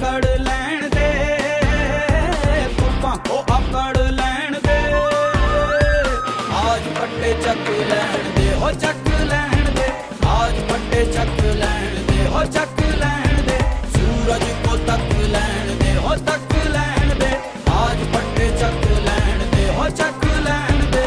पकड़ लैन दे, पुप्पा को अकड़ लैन दे, आज फट्टे चक लैन दे, हो चक लैन दे, आज फट्टे चक लैन दे, हो चक लैन दे, सूरज को तक लैन दे, हो तक लैन दे, आज फट्टे चक लैन दे, हो चक लैन दे।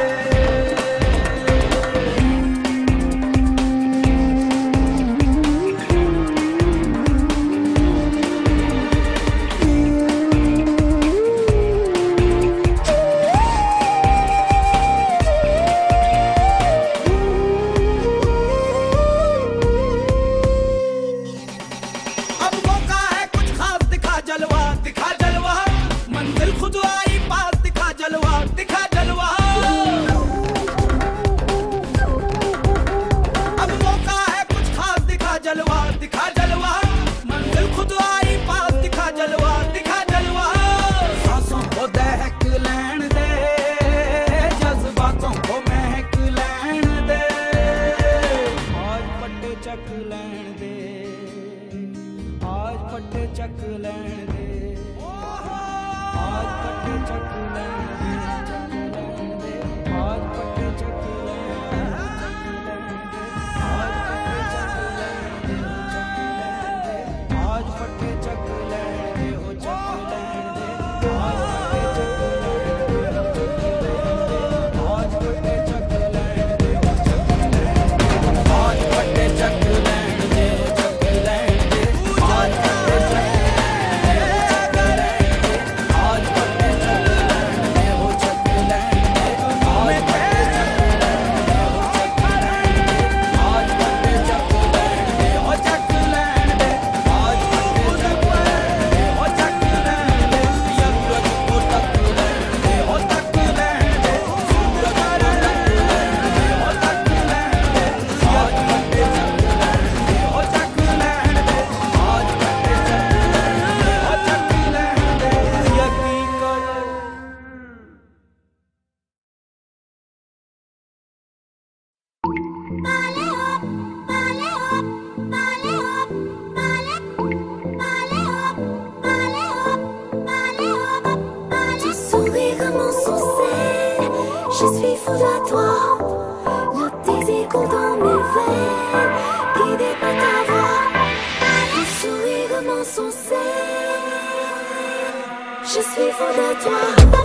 Je suis fou de toi, le désir court dans mes veines, guidé par ta voix, ton sourire m'insensé. Je suis fou de toi.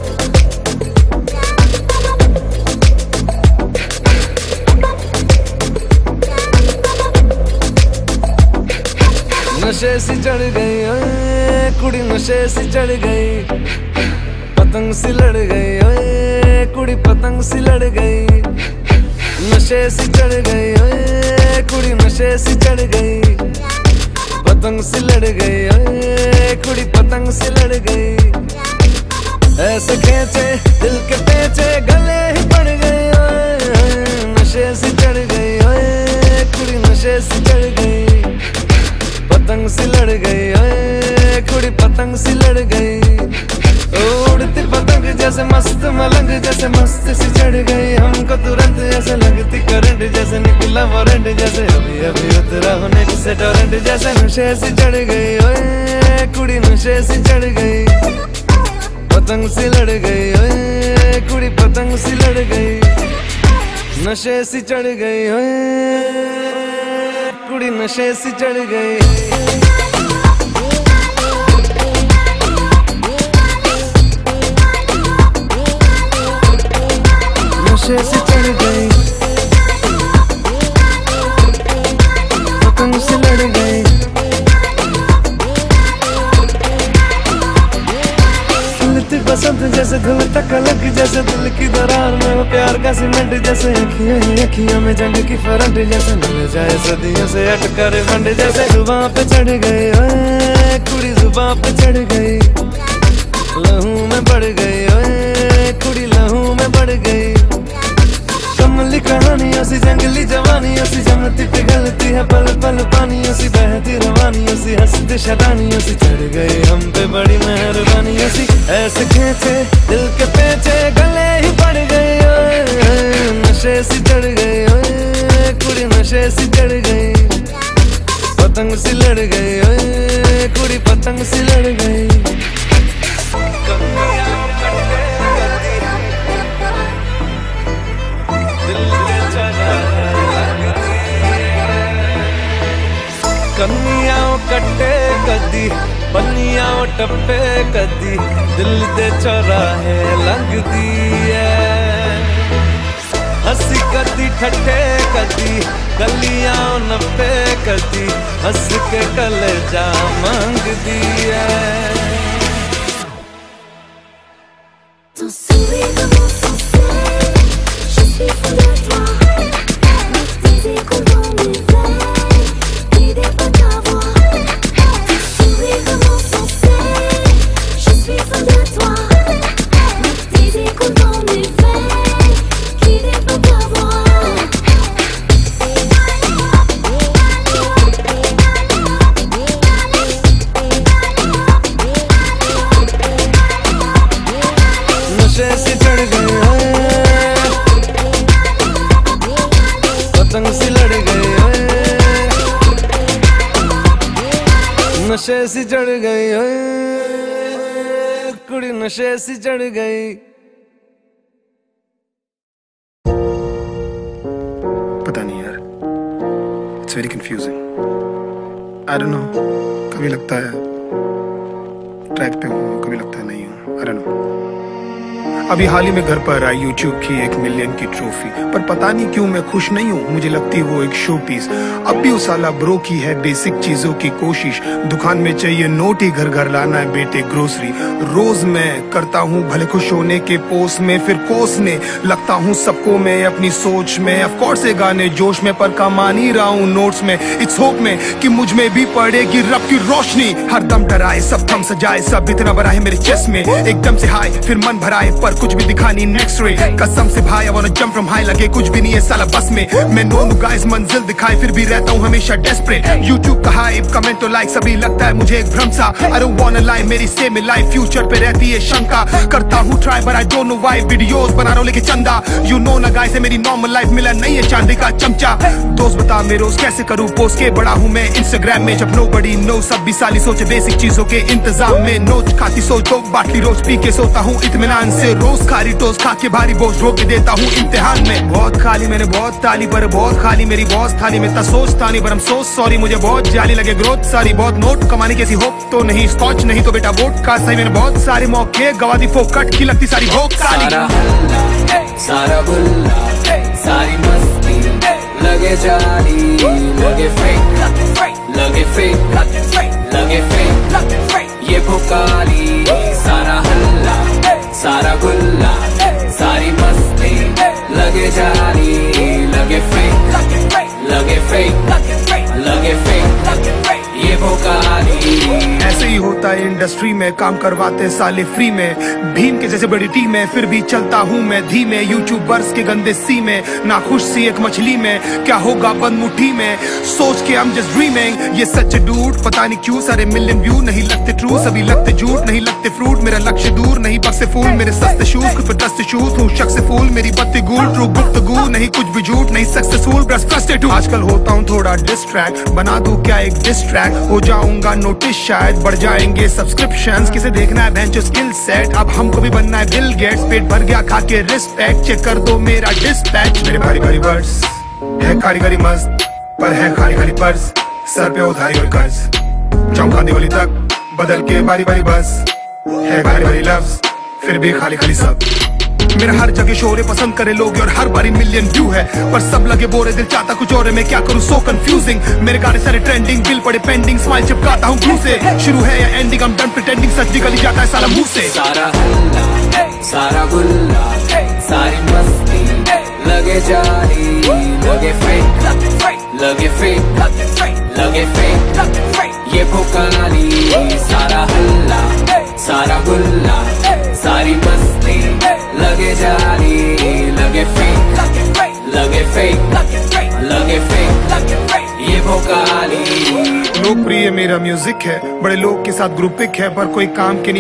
नशे सी चढ़ गई ओए कुड़ी, नशे सी चढ़ गई, पतंग सी लड़ गई ओए कुड़ी, पतंग सी लड़ गई। नशे सी चढ़ गई ओए कुड़ी, नशे सी चढ़ गई, पतंग सी लड़ गई ओए कुड़ी, पतंग सी लड़ गई। ऐसे खेचे दिल के पेचे गले ही पड़ गए ओए, नशे सी चढ़ गई ओए कुड़ी, नशे सी चढ़ गई, पतंग सी लड़ गई ओए कुड़ी, पतंग सी लड़ गई। उड़ती पतंग जैसे मस्त मलंग, जैसे मस्त सी चढ़ गई हमको तुरंत, ऐसे लगती करंट जैसे निकला वारंट, जैसे अभी अभी उतरा होने से टोरेंट, जैसे नशे सी चढ़ गई ओए कुड़ी, नशे सी चढ़ गई, पतंग सी लड़ गई ओए कुड़ी, पतंग सी लड़ गई। नशे सी चढ़ गई ओए कुड़ी, नशे सी चढ़ गई। नशे से चढ़ गई, पतंग से लड़ गई। खिलती बसंत जैसे धुल तक अलग, जैसे दिल की दरार में वो प्यार का सीमेंट, जैसे अखियां ही अखियां में जंग की फरंट, जैसे मिल जाए सदियों से अटका रिफंड, जैसे जुबां पे चढ़ गई ओए कुड़ी, जुबां पे चढ़ गई, लहू में बढ़ गई ओए कुड़ी, लहू में बढ़ गई। कमली कहानियों सी जंगली जवानियों सी, जमती पिघलती है पल पल पानियों सी, बहती रवानियों सी, हंसती शरानियों सी, चढ़ गई हम पे बड़ी मेहरबानियों सी। ऐसे खेचे दिल के पेचे गले ही पड़ गए ओए, नशे सी चढ़ गई ओए कुड़ी, नशे सी चढ़ गई, पतंग सी लड़ गई, ओए कुड़ी पतंग सी लड़ गई। कन्नियां कट्टे कदी, बन्नियां टप्पे कदी, दिल दे चौराहे लगदी है। हंसी कदी ठट्ठे कदी, गलियां नप्पे कदी, हंस के कलेजा मांगदी है। नशे से चढ़ गए, पतंग सी लड़ गई, नशे से चढ़ गई, कुड़ी नशे से चढ़ गई। पता नहीं यार, it's very confusing. I don't know, कभी लगता है ट्रैक पे हूँ, कभी लगता है नहीं हूँ। I don't know. अभी हाल ही में घर पर आई YouTube की 1 मिलियन की ट्रॉफी, पर पता नहीं क्यों मैं खुश नहीं हूँ। मुझे लगती वो एक शो पीस। अब भी उस साला ब्रो की है बेसिक चीजों की कोशिश। दुकान में चाहिए नोट ही, घर घर लाना है बेटे ग्रोसरी। रोज मैं करता हूँ भले खुश होने के पोस्ट में, फिर कोसने लगता हूँ सबको मैं अपनी सोच में। ऑफ कोर्स ये गाने जोश में, पर कमा नहीं रहा हूँ नोट्स में। इट्स होप में कि मुझ में भी पड़ेगी रब की रोशनी। हर दम डराए सब थम सजाए, सब इतना बड़ा है मेरे चेस्ट में। एकदम से हाई फिर मन भराए, पर कुछ भी दिखा नहीं नेक्स्ट रे। कसम से भाई I wanna jump from high, लगे कुछ भी नहीं है साला बस में। मैं नोनू गाइस मंजिल दिखाए, फिर भी रहता हूँ हमेशा डेस्परेट। YouTube का हाइप, कमेंट तो लाइक सभी लगता है मुझे एक भ्रम सा। I don't wanna lie, मेरी सेम लाइफ फ्यूचर पे रहती है शंका। करता हूँ try but I don't know why, videos बना रहा हूँ लेके चंदा। You know ना गाइस, मेरी नॉर्मल लाइफ मिला नहीं है चांदी का चमचा। दोस्त बता मैं रोज कैसे करूँ पोस्ट के, बड़ा हूँ मैं इंस्टाग्राम में। जब nobody knows, सब भी साली सोचे बेसिक चीजों के इंतजाम में। नोच खाती सोच तो बाटली रोज पी के सोता हूँ इत्मीनान से। रोज खारी टोस खा के भारी बोझ रो के देता हूँ इम्तिहान में। बहुत खाली मैंने बहुत ताली, पर बहुत खाली मेरी बॉस थाली में। ता सोच तानी पर हम सोच सॉरी, मुझे बहुत जाली लगे ग्रोथ सारी। बहुत नोट कमाने की ऐसी होप तो नहीं, स्कॉच नहीं तो बेटा वोट का सही। मैंने बहुत सारे मौके गवा दी, फोकट की लगती सारी भोग साली। सारा गुल्ला सारी मस्ती, लगे जाली लगे फेक, लगे फेक, लगे फेक, ये भोकाली। सारा हल्ला सारा गुल्ला सारी मस्ती, लगे जाली लगे फेक, लगे फेक, लगे फेक, ये भोकाली। ऐसे ही होता है इंडस्ट्री में, काम करवाते साले फ्री में। भीम के जैसे बड़ी टीम है, फिर भी चलता हूँ मैं धीमे। यूट्यूबर्स के गंदे सी में, नाखुश सी एक मछली में। क्या होगा बंद मुट्ठी में, सोच के I'm just dreaming। ये सच डूड पता नहीं क्यों, सारे मिलियन व्यू नहीं लगते ट्रू, सभी लगते झूठ नहीं लगते फ्रूट। मेरा लक्ष्य दूर नहीं बक्से फूल, मेरे सस्ते शूज खुद पे ट्रस्ट शूज हूँ शख्स से फूल। मेरी बत्ती गूल ट्रू गुफ्तगू नहीं, कुछ भी झूठ नहीं सक्सेसफुल बस फ्रस्ट्रेट हूँ। आजकल होता हूँ थोड़ा डिस्ट्रैक्ट, बना दूं क्या एक डिस्ट्रैक्ट। हो जाऊंगा नोटिस शायद, बढ़ जाएंगे सब्सक्रिप्शंस। किसे देखना है बेंचो स्किल सेट, अब हमको भी बनना है बिल गेट्स। पेट भर गया खा के रिस्पेक्ट, चेक कर दो मेरा डिस्पैच। मेरे भारी भारी वर्ड्स है कारीगरी मस्त, पर है खाली खाली पर्स। सर पे उधारी और कर्ज, चौंका दिवाली तक बदल के बारी बारी बस। है भारी भारी लफ्ज, फिर भी खाली खाली सब। मेरा हर जगह शोरे पसंद करे लोग और हर बारी मिलियन व्यू है, पर सब लगे बोरे दिल चाहता कुछ और है। मैं क्या करूं सो कंफ्यूजिंग, मेरे गाने सारे ट्रेंडिंग, बिल पड़े पेंडिंग। स्माइल चिपकाता हूं ग्लू से, शुरू है या एंडिंग I'm done pretending, सच निकल जाता है साला मुंह से। सारा हल्ला सारा गुल्ला सारी मस्ती, लगे जाली लगे फेक, लगे फेक, लगे फेक, ये भोकाली। सारा हल्ला सारा गुल्ला सारी मस्ती, लगे जाली लगे फेक, लगे फेक, लगे फेक, ये भोकाली। लोकप्रिय मेरा म्यूजिक है, बड़े लोग के साथ ग्रुप पिक है, पर कोई काम के नहीं है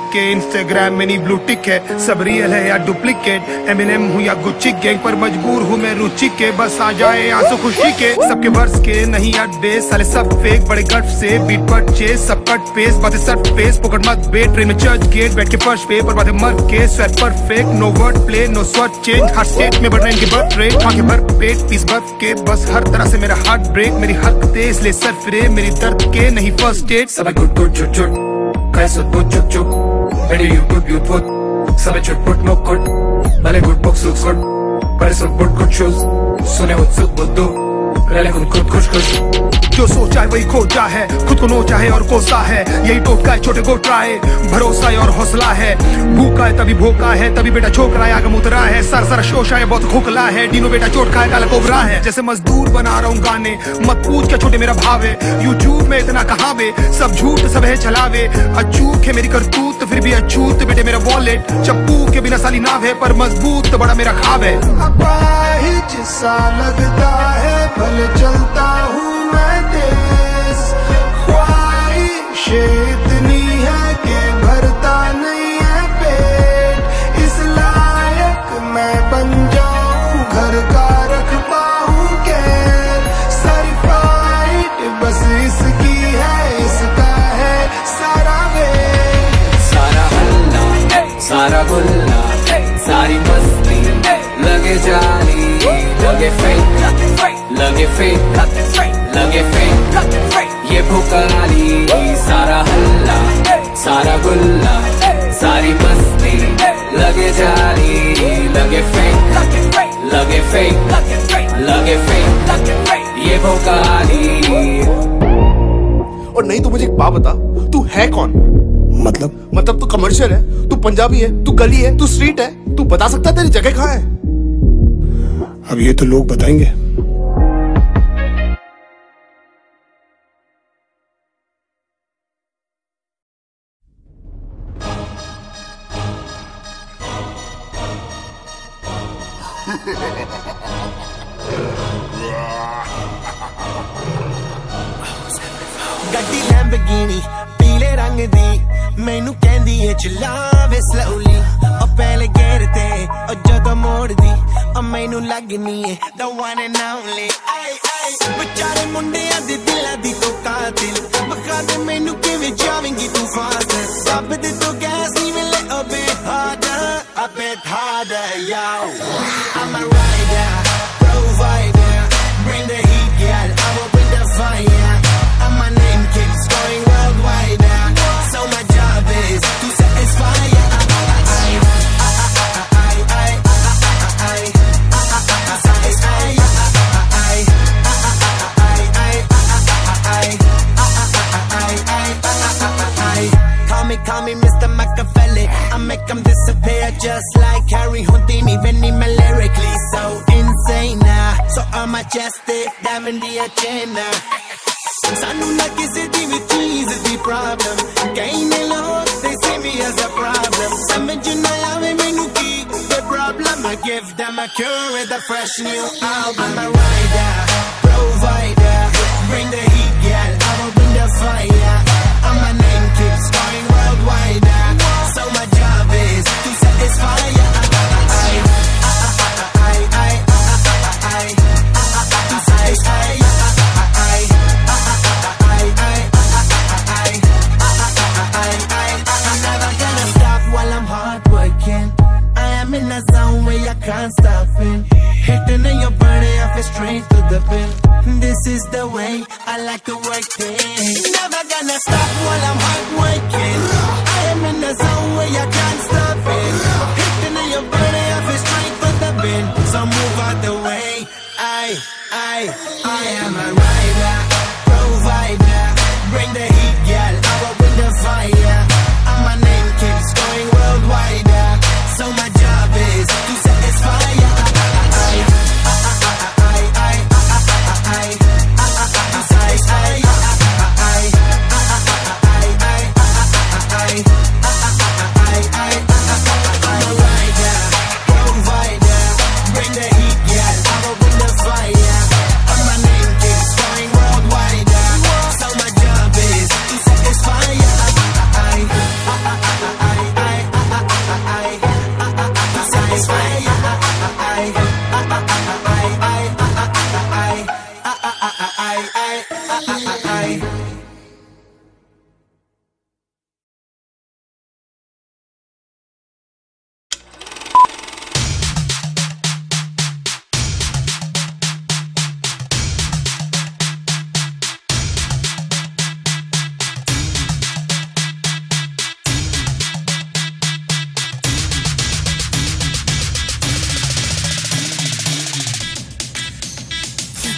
के इंस्टाग्राम में नहीं ब्लू टिक है, सब रियल है या डुप्लीकेट, एमिनेम हूँ या गुच्ची गैंग पर मजबूर हूँ मैं रुचि के, बस आ जाए आंसू खुशी के, सबके वर्ष के नहीं अड्डे साले सब फेक, बड़े गट से बीट परचेज सब कट पेस, बातें सट फेस पकड़ मत बेट, ट्रेन में चर्च गेट बैठ के फर्श पे पर बातें मर के, sweat perfect no word play no स्वर चेंज, हर स्टेट में बढ़ रहे इनके बर्थ रेट, आंखें भर पेट पीस बर्फ के, बस हर तरह से मेरा हार्ट ब्रेक, मेरी हरकतें इसलिए सर फिरे मेरी दर्द के नहीं फर्स्ट एड, सब गुट गुट चुट चुट कैसे बुट चुप चुप मेरे यूट्यूब सब चुट पुट नो कुट भले गुट बुक्स लुक्स गुड पर सब बुट गुट शूज सुने उत्सुक बुद्धू रले खुद खुश खुश, जो सोचा है वही खोजा है, खुद को नोचा है और कोसा है, यही टोटका है छोटे गोटरा है, भरोसा है और हौसला है, भूखा है तभी भूखा है, तभी बेटा छोकरा है आगम उतरा है, सर शोशा है बहुत खोखला है, डीनो बेटा चोट खाए काला कोबरा है, जैसे मजदूर बना रहा हूँ गाने, मत पूछ क्या छोटे मेरा भाव है, यूट्यूब में इतना कहावे, सब झूठ सब है चलावे, अचूक है मेरी करतूत फिर भी अछूत बेटे मेरा वॉलेट, चप्पू के बिना साली नाव है पर मजबूत बड़ा मेरा खाब है, अपाहिज सा लगता है भले चलता हूँ मैं तेज, ख्वाहिशें इतनी है कि भरता नहीं है पेट, इस लायक मैं बन जाऊँ घर का रख पाऊँ कैद, सारी फाइट बस इसकी है इसका है सारा वेट, सारा हल्ला सारा गुल्ला सारी मस्ती लगे जाली लगे फेक ये भूखाली, सारा हल्ला सारा गुल्ला सारी मस्ती लगे जाली लगे फेक ये भूखाली। और नहीं तो मुझे एक बात बता, तू है कौन? मतलब तू कमर्शियल है, तू पंजाबी है, तू गली है, तू स्ट्रीट है, तू बता सकता है तेरी जगह कहाँ है? अब ये तो लोग बताएंगे। गड्डी लैम्बोर्गिनी पीले रंग दी मैनू कहंदी है चलावे स्लोली, और पहले गेर ते और जदों मोड़ दी और मैनू लगनी है the one and only, बेचारे मुंडियां दे दिलां दी तो कातिल, बखा दे मैनू किवें जावेंगी तू फास्ट, दब दे तो गैस नी मिले a bit harder, yo I'm a rider, provider, bring the heat, girl, I will bring the fire, and my name keeps going worldwide, so my job is to satisfy Call me Mr. Machiavelli, I make them disappear just like Harry Houdini, Vinny me lyrically so insane now, so I'm majestic, diamond the agenda, sanu na kisi di vi cheez di problem, kahin log they see me as a problem, samajh na aave mainu ki the problem, I give them a cure with a fresh new album, I'm a rider, provider, bring the heat, girl, I will bring the fire, and my name keeps going worldwide, so my job is to satisfy ya. I'm never gonna stop while I'm hard working. I am in a zone where you can't stop it. Hitting in your body, I feel straight to the pin. This is the way I like to work it. Never gonna stop while I'm hard working. I am in a zone where you can't stop it. Hitting in your body, I feel straight to the pin. So move out the way. I am a rider, provider. Bring the heat, girl, I will bring the fire. And my name keeps going worldwide. So my job is to satisfy ya. Bring the heat, yeah, I will bring the fire. And my name keeps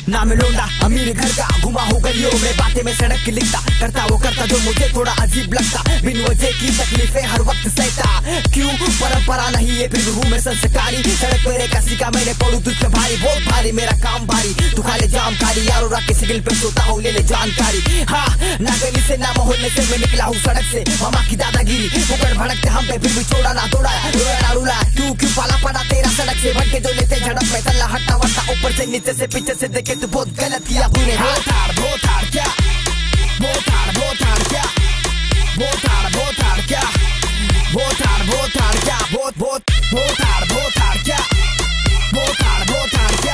ना मैं लौंडा अमीर घर का, घुमा हूँ गलियों में, बातें में सड़क की लिखता, करता वो करता जो मुझे थोड़ा अजीब लगता, बिन वजह की तकलीफें हर वक्त सहता, क्यों परंपरा नहीं है फिर भी हूँ मैं संस्कारी, सड़क पे रेखा सीखा मैंने, पड़ू तुझ पे भारी, बहुत भारी मेरा काम भारी, तू खा ले जाम कारी, यारों रख के सिग्नल पे सोता हूँ, ले ले जानकारी। हाँ ना गली से ना मोहल्ले से मैं निकला हूँ सड़क से, मामा की दादागिरी मुकर भड़कते हम पे, फिर भी छोड़ा ना दौड़ा, रोया ना रुला, क्यों क्यों पाला पड़ा तेरा सड़क से, भटके जो लेते झड़प में तल्ला हट्टा वट्टा, ऊपर से नीचे से पीछे से देखे तू बहुत गलत किया तूने। बहुत हार क्या, बहुत हार क्या, बहुत हार क्या, बहुत हार क्या, बहुत हार क्या, बहुत हार क्या,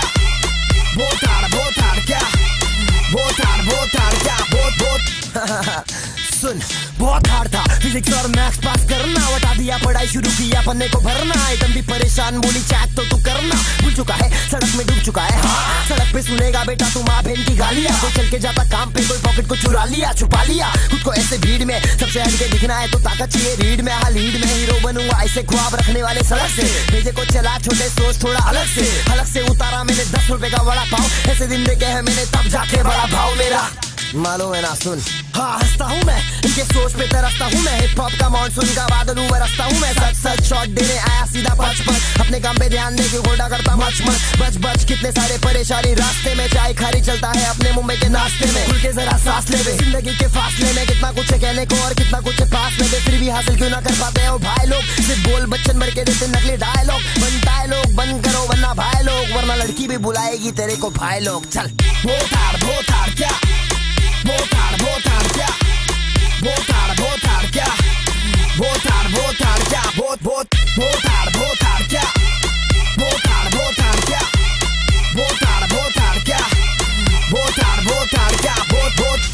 बहुत सुन बहुत हार्ड था फिजिक्स और मैथ्स पास करना, बता दिया पढ़ाई शुरू किया पन्ने को भरना, आइटम भी परेशान बोली चैट तो तू करना, भूल चुका है सड़क में डूब चुका है। हाँ सड़क पे सुनेगा बेटा तू माँ बहन की गालियाँ, कोई चल के जाता काम पे कोई पॉकेट को चुरा लिया, छुपा लिया खुद को ऐसे भीड़ में, सबसे हटके दिखना है तो ताकत चाहिए रीड में, हाँ लीड में हीरो बनूंगा ऐसे ख्वाब रखने वाले सड़क से, भेजे को चला छोटे सोच थोड़ा अलग से उतारा मैंने 10 रुपए का बड़ा पाव, ऐसे दिन देखे है मैंने तब जाके बड़ा भाव मेरा मालूम है ना सुन। हाँ हंसता हूँ मैं इनके सोच पे तरसता हूँ मैं, हिप हॉप का मॉनसून का बादल बरसता हूँ मैं, सच शॉट देने आया सीधा पच अपने काम पे ध्यान दे के घोड़ा करता मच बच कितने सारे परेशानी रास्ते में, चाय खारी चलता है अपने मुंबई के नाश्ते में, खुल के जरा सांस ले जिंदगी के फासले में, कितना कुछ है कहने को और कितना कुछ है पास में, फिर भी हासिल क्यों ना कर पाते हैं भाई लोग, सिर्फ बोल बच्चन भर के देते नकली डायलॉग, बनता है लोग बंद करो वरना भाई लोग, वरना लड़की भी बुलाएगी तेरे को भाई लोग। चल बहुत हार क्या, बहुत हार क्या, बहुत हार क्या, बहुत हार क्या, बहुत हार क्या, बहुत हार क्या, बहुत हार क्या, बहुत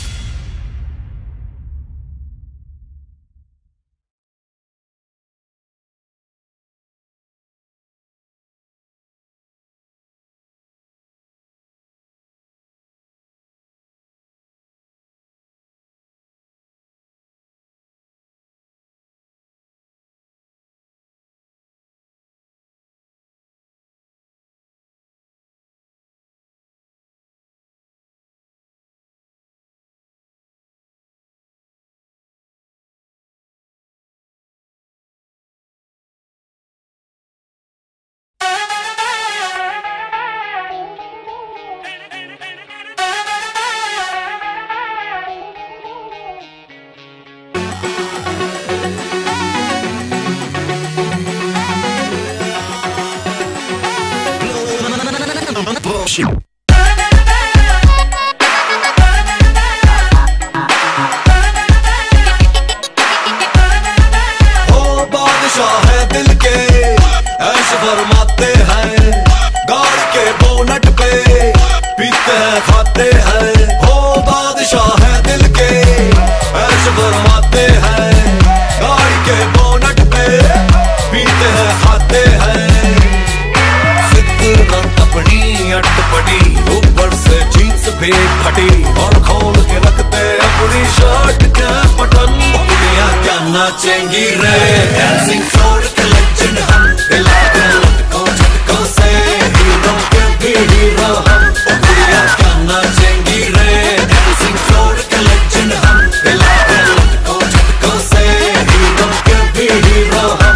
नाचेंगी रे डांसिंग फ्लोर के लेजेंड हम, दिला के लटको झटको से हीरो के भी हीरो हम, गुड़िया क्या नाचेंगी रे डांसिंग फ्लोर के लेजेंड हम, दिला के लटको झटको से हीरो के भी हीरो हम,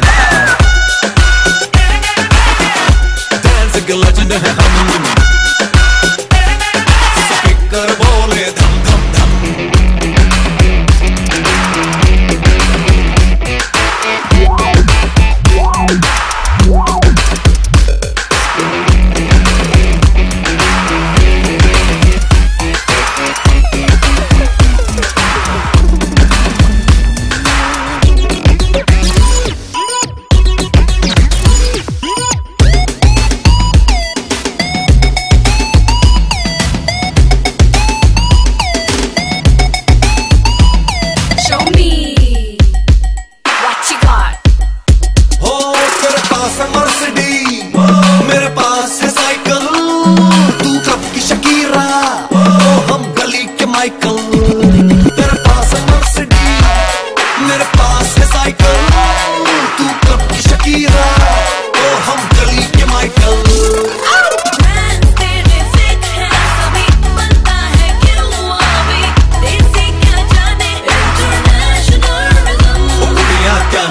डांसिंग के लेजेंड है हम, स्पीकर बोले धम धम धम,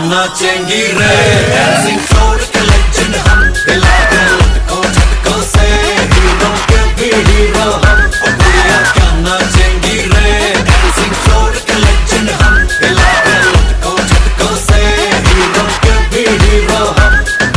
नाचेंगी रे डांसिंग फ्लोर के लेजेंड हम हिला के लटको झटको से हीरो के भी हीरो हम और गुड़िया क्या नाचेंगी रे डांसिंग फ्लोर के लेजेंड हम हिला के लटको झटको से हीरो के भी हीरो हम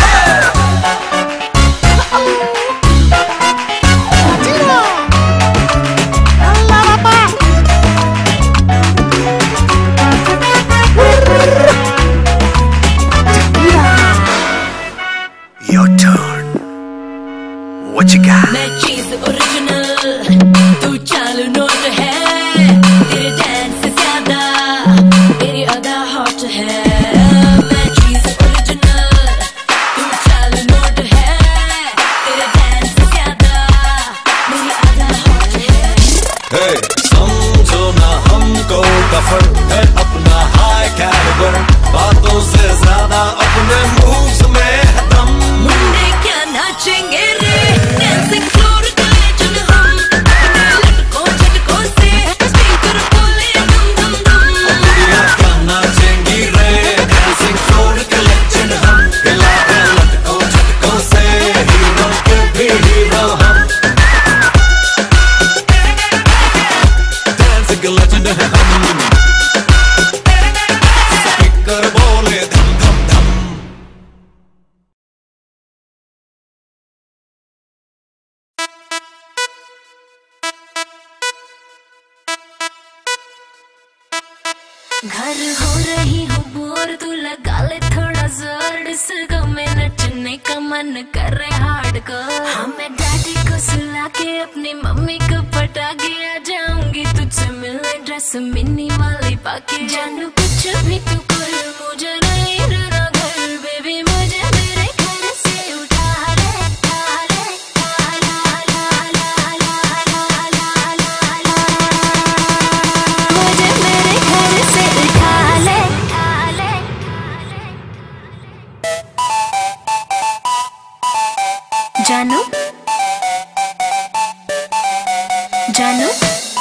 Your turn. What you got? मैं चीज ओरिजिनल, तू चालू नोट है, तेरे डांस से ज्यादा तेरी अदा हॉट है। मैं चीज ओरिजिनल, तू चालू नोट है, तेरे डांस से ज्यादा मेरी अदा हॉट है। Hey, समझो ना हमको कफर है अपना हाई कैलिबर बातों से ज्यादा अपने मूव्स में है दम मुंडे क्या नाचेंगे रे डांसिंग फ्लोर का लेजेंड हम अपने लटकों झटकों से स्पीकर बोले दम दम दम। गुड़िया क्या नाचेंगी रे डांसिंग फ्लोर के लेजेंड हम हिला के लटको झटको से हीरो के भी हीरो हम डांसिंग के लेजेंड है हम स्पीकर बोले धम धम धम घर हो रही हूँ बोर, तू लगा ले थोड़ा जोर, डिस्को में नचने का मन कर रहे हार्डकोर। हाँ मैं डैडी को सुला के अपनी मम्मी को पटा के आ जाऊंगी तुझसे मिलने ड्रेस मिनी वाली पाके। जानू कुछ भी तू कर मुझे नहीं रहना घर, बेबी मुझे मेरे घर से उठा ले, उठा ले, उठा ला ला ला ला ला ला ला ला। मुझे मेरे घर से उठा ले, उठा ले, जानू जानू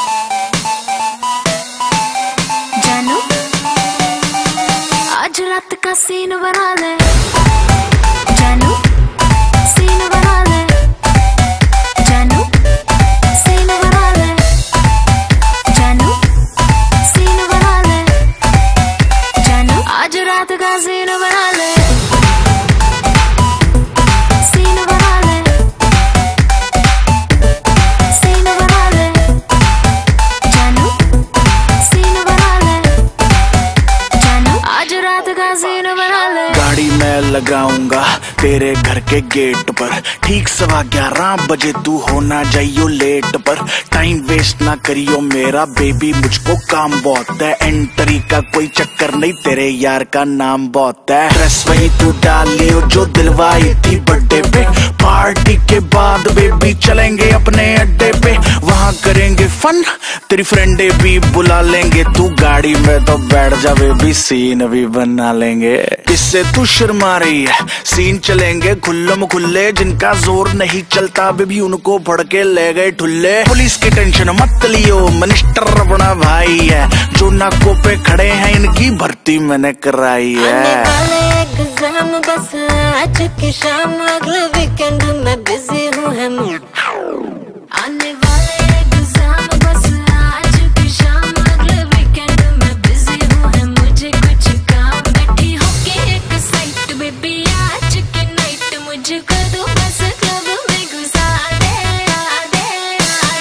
जानू आज रात का सीन बना ले, जानू सीन बना ले, जानू सीन बना ले, जानू सीन बना ले, जानू आज रात का सीन बना ले, सीन बना ले, सीन बना ले, जानू सीन बना ले, जानू आज रात का सीन बना ले। गाड़ी मैं लगाऊंगा तेरे घर के गेट पर, ठीक 11:15 बजे तू होना जाइयो लेट पर। टाइम वेस्ट ना करियो मेरा बेबी, मुझको काम बहुत है, एंट्री का कोई चक्कर नहीं, तेरे यार का नाम बहुत है। ड्रेस वही तू डाल लियो जो दिलवाई थी बर्थडे पे, पार्टी के बाद बेबी चलेंगे अपने अड्डे पे, वहाँ करेंगे फन, तेरी फ्रेंडे भी बुला लेंगे, तू गाड़ी में तो बैठ जा बेबी, सीन भी बना लेंगे। किससे तू शर्मा रही है, सीन चलेंगे खुल्लम खुल्ले, जिनका जोर नहीं चलता बेबी उनको फड़ के ले गए ठुल्ले। पुलिस की टेंशन मत लियो, मिनिस्टर अपना भाई है, जो नाकों पे खड़े हैं इनकी भर्ती मैंने कराई है। एग्जाम बस आज की शाम, अगले वीकेंड में बिजी हूँ है आने वाले एग्जाम बस आज की शाम, अगले वीकेंड में बिजी हूँ है, मुझे कुछ काम बैठी होके एक साइट बेबी आज की नाइट मुझे कर दो बस क्लब में घुसा दे, दे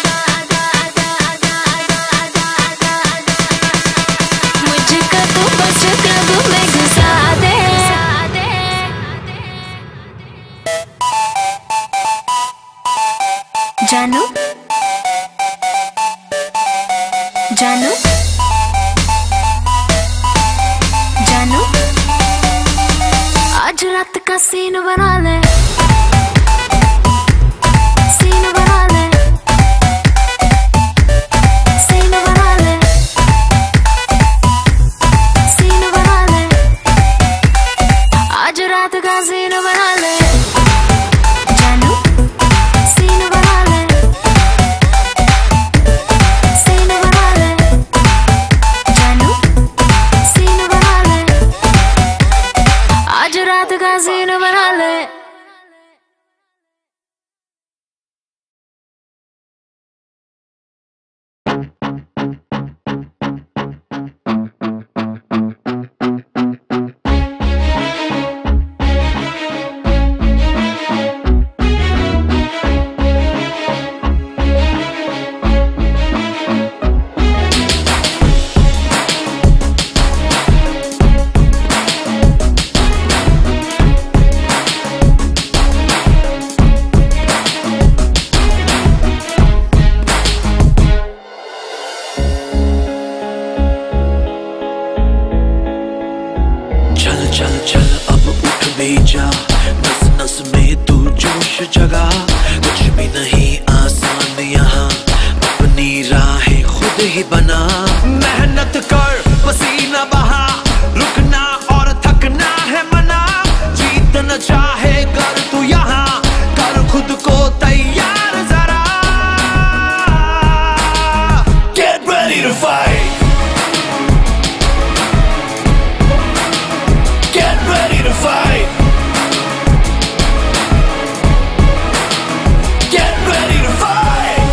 मुझे कर दो बस क्लब में घुसा दे। जा, नस नस में तू जोश जगा। कुछ भी नहीं आसान यहाँ, अपनी राहें खुद ही बना। मेहनत कर, पसीना बहा, रुकना और थकना है मना। जीतना चाहे कर तू यहाँ, कर खुद को तैयार जरा। Get ready to fight. Get ready to fight. Get ready to fight.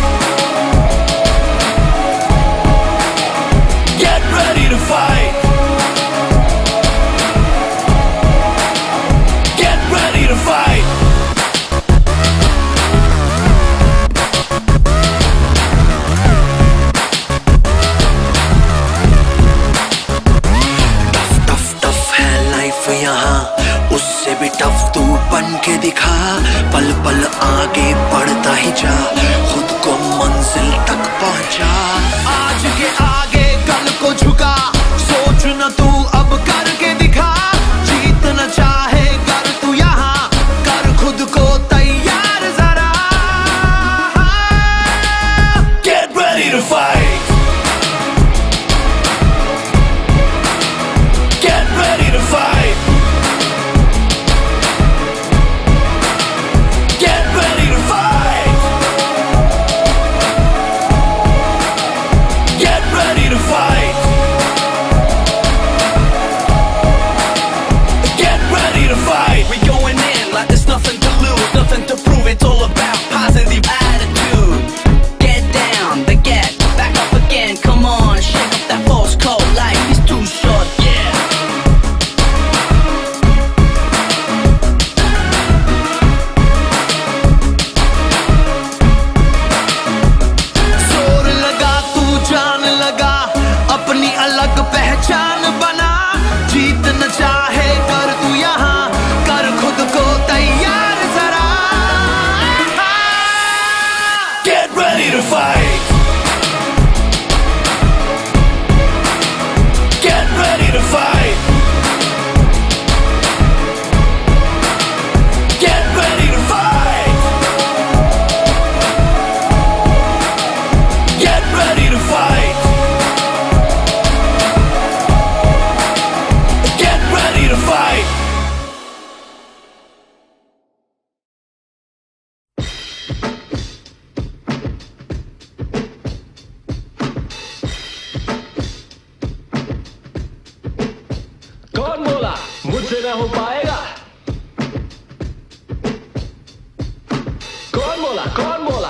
Get ready to fight. Get ready to fight. यहाँ उससे भी टफ तू बन के दिखा। पल पल आगे बढ़ता ही जा, खुद को मंजिल तक पहुंचा। आज के आगे कल को झुका, सोच न तू अब करके दिखा। जीतना चाहे कर तू यहाँ, कर खुद को तैयार जरा। Get ready to fight. Get ready to fight. Get ready to fight. Get ready to fight. Get ready to fight. We going in like there's nothing to lose, nothing to prove. It's all about positive attitude. Get down, then get back up again. Come on, shake up that false cold. Life is too short, yeah. जोर लगा तू जान लगा, अपनी अलग पहचान बना। जीतना चाहे कर तू यहाँ, कर खुद को तैयार जरा। Get ready to fight. Get ready to fight. Get ready to fight. Get ready to fight. Get ready to fight. कौन बोला मुझसे ना हो पाएगा? कौन बोला? कौन बोला?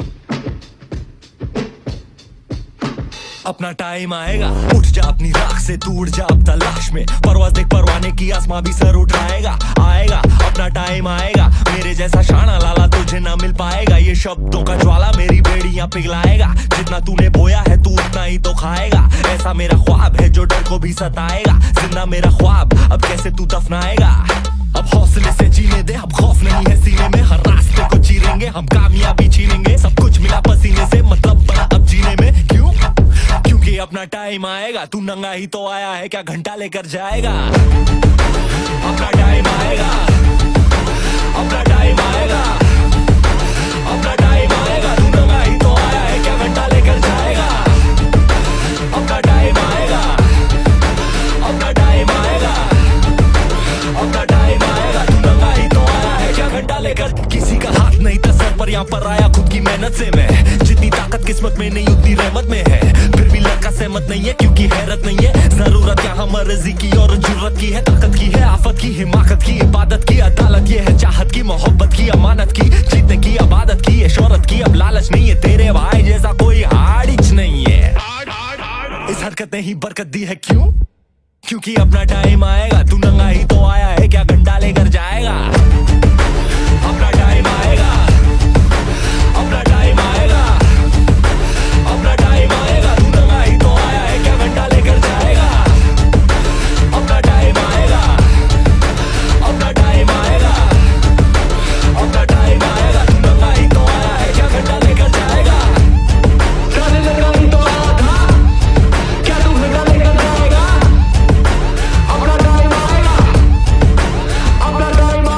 अपना टाइम आएगा, उठ जा अपनी राख से, तू उड़ जा अब तलाश में। परवाज़ देख परवाने की, आसमां भी सर उठाएगा। आएगा अपना टाइम आएगा, मेरे जैसा शाना लाला तुझे ना मिल पाएगा। ये शब्दों का ज्वाला मेरी बेड़ियां पिघलाएगा। जितना तूने बोया है तू उतना ही तो खाएगा। ऐसा मेरा ख्वाब है जो डर को भी सताएगा। जिंदा मेरा ख्वाब अब कैसे तू दफनाएगा? अब हौसले से जीने दे, अब खौफ नहीं है सीने में। हर रास्ते को चीरेंगे, हम कामयाबी छीनेंगे। सब कुछ मिला पसीने से, मतलब बना अब जीने में। क्यों? क्योंकि अपना टाइम आएगा। तू नंगा ही तो आया है, क्या घंटा लेकर जाएगा? अपना टाइम आएगा, अपना टाइम आएगा, अपना टाइम आएगा। तू नंगा ही तो आया है, क्या घंटा लेकर जाएगा? अपना टाइम आएगा, अपना टाइम आएगा, अपना टाइम आएगा। तू नंगा ही तो आया है, क्या घंटा लेकर? किसी का हाथ नहीं था सर पर, यहाँ पर आया खुद की मेहनत से मैं। जितनी ताकत किस्मत में नहीं उतनी रहमत में है। फिर भी लड़का सहमत नहीं है क्योंकि हैरत नहीं है। जरूरत यहाँ मर्जी की और जरूरत की है। ताकत की है, आफत की, हिमाकत की, इबादत की, अदालत ये है। चाहत की, मोहब्बत की, अमानत की, जीतने की, आबादत की, शोहरत की। अब लालच नहीं है, तेरे भाई जैसा कोई हाड़िच नहीं है। इस हरकत ने ही बरकत दी है। क्यों? क्योंकि अपना टाइम आएगा। तू नंगा ही तो आया है, क्या घंटा लेकर जाएगा? अपना टाइम आएगा, अपना टाइम आएगा, अपना टाइम आएगा। तू नंगा ही तो आया है, क्या घंटा लेकर जाएगा? अपना टाइम आएगा, अपना टाइम आएगा, अपना टाइम आएगा। तू नंगा ही तो आया है, क्या घंटा लेकर जाएगा? नंगा ही तो आया था, क्या तू घंटा लेकर जाएगा? अपना टाइम आएगा, अपना टाइम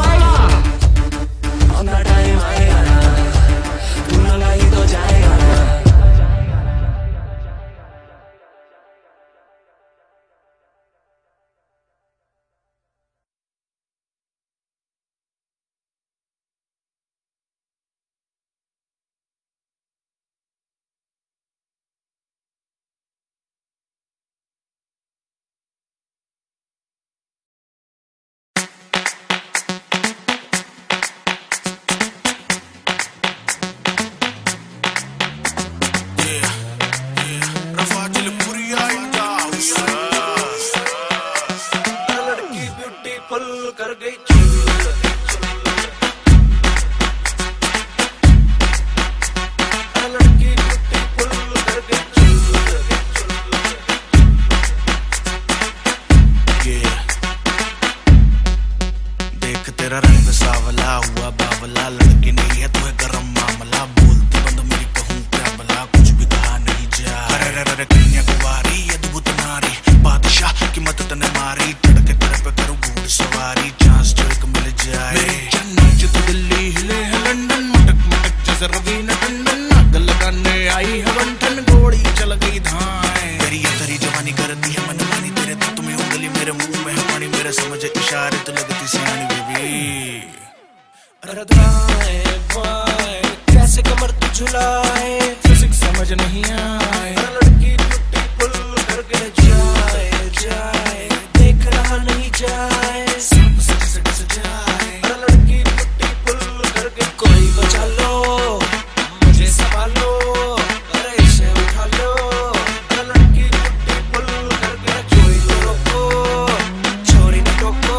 गई चुल। लड़की ब्यूटीफुल कर गई चुल। देख तेरा रंग सावला हुआ बावला, लड़की नहीं है तू है गरम मामला, बोलती बंद मेरी कहूँ क्या भला, कुछ भी कहा नहीं जा। अरे कन्याकुमारी अद्भुत नारी, बादशाह की मत तने मारी, तड़के तेरे पे करूँ घूड़ सवारी, चांस जो एक मिल जाए। मेरी जन्नत तो दिल्ली हिले है लंदन, मटक मटक जैसे रवीना टंडन, आग लगाने आई है बंठन, गोली चल गई धाए। तेरी ये तेरी जवानी करती है मनमानी, तेरे तो तुम्हें उंगली मेरे मुंह में है पानी, मेरे समझ इशारे तो लगती सियानी बेबी। अरे दाएं बाएं कैसे कमर तू झुलाए, फिजिक्स समझ नहीं आए। लड़की ब्यूटीफुल कर गए जाए जाए, देख रहा नहीं जाए, सब सच सच सजाए। लड़की ब्यूटीफुल कर गए, कोई बचा लो मुझे संभालो, अरे इसे उठा लो। लड़की ब्यूटीफुल कर गए, कोई तो रोको, छोरी न टोको,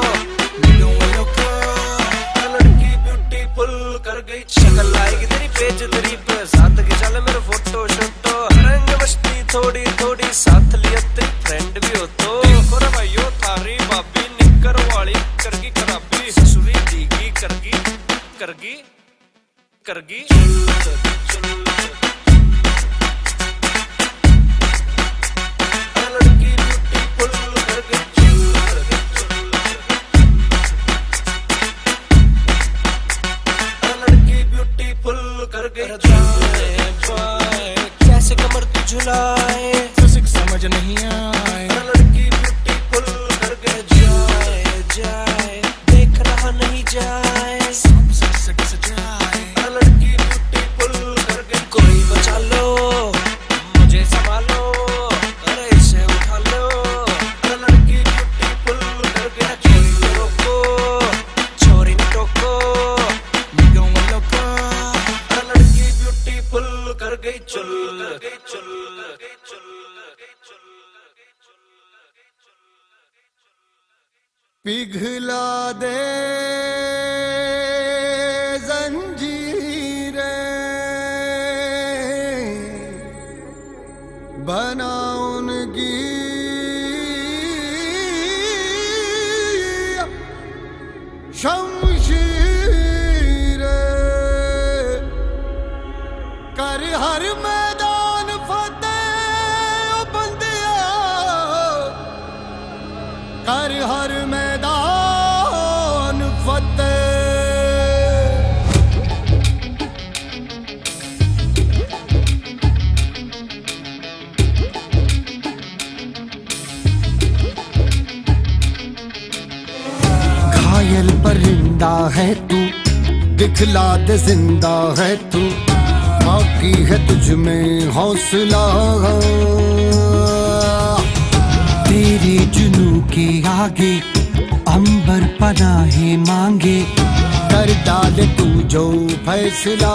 लड़की ब्यूटीफुल कर गई। शक्ल आएगी तेरी पेज तेरी पे, साथ के चले मेरे फोटो शोटो, रंग मस्ती थोड़ी थोड़ी, साथ लिया तेरी फ्रेंड भी हो तो। देखो रे भाइयों थारी भाभी निकर वाली करगी खराबी, ससुरी दीगी करगी करगी करगी चुल। लड़की ब्यूटीफुल कर गई चुल। लड़की ब्यूटीफुल कर गई दाएं बाएं कैसे कमर तू झुलाए, फिजिक्स समझ नहीं आए। लड़की ब्यूटीफुल कर गए जाए जाए, देख रहा नहीं जाए, सब सच सच सजाए। लड़की ब्यूटीफुल कर गई, कोई बचा लो मुझे संभालो, अरे इसे उठा लो। लड़की ब्यूटीफुल कर गया, कोई तो रोको, छोरी न टोको, लड़की ब्यूटीफुल कर गई चुल। पिघला दे जंजीरें, बना उनकी शमशीरें, कर हर मैदान फतेह ओ बंदिया, कर हर मैदान फतेह। घायल परिंदा है तू, दिखला दे जिंदा है तू, बाकी है तुझ में हौसला। तेरे जुनू के आगे अंबर पनाहे मांगे, कर डाले तू जो फैसला।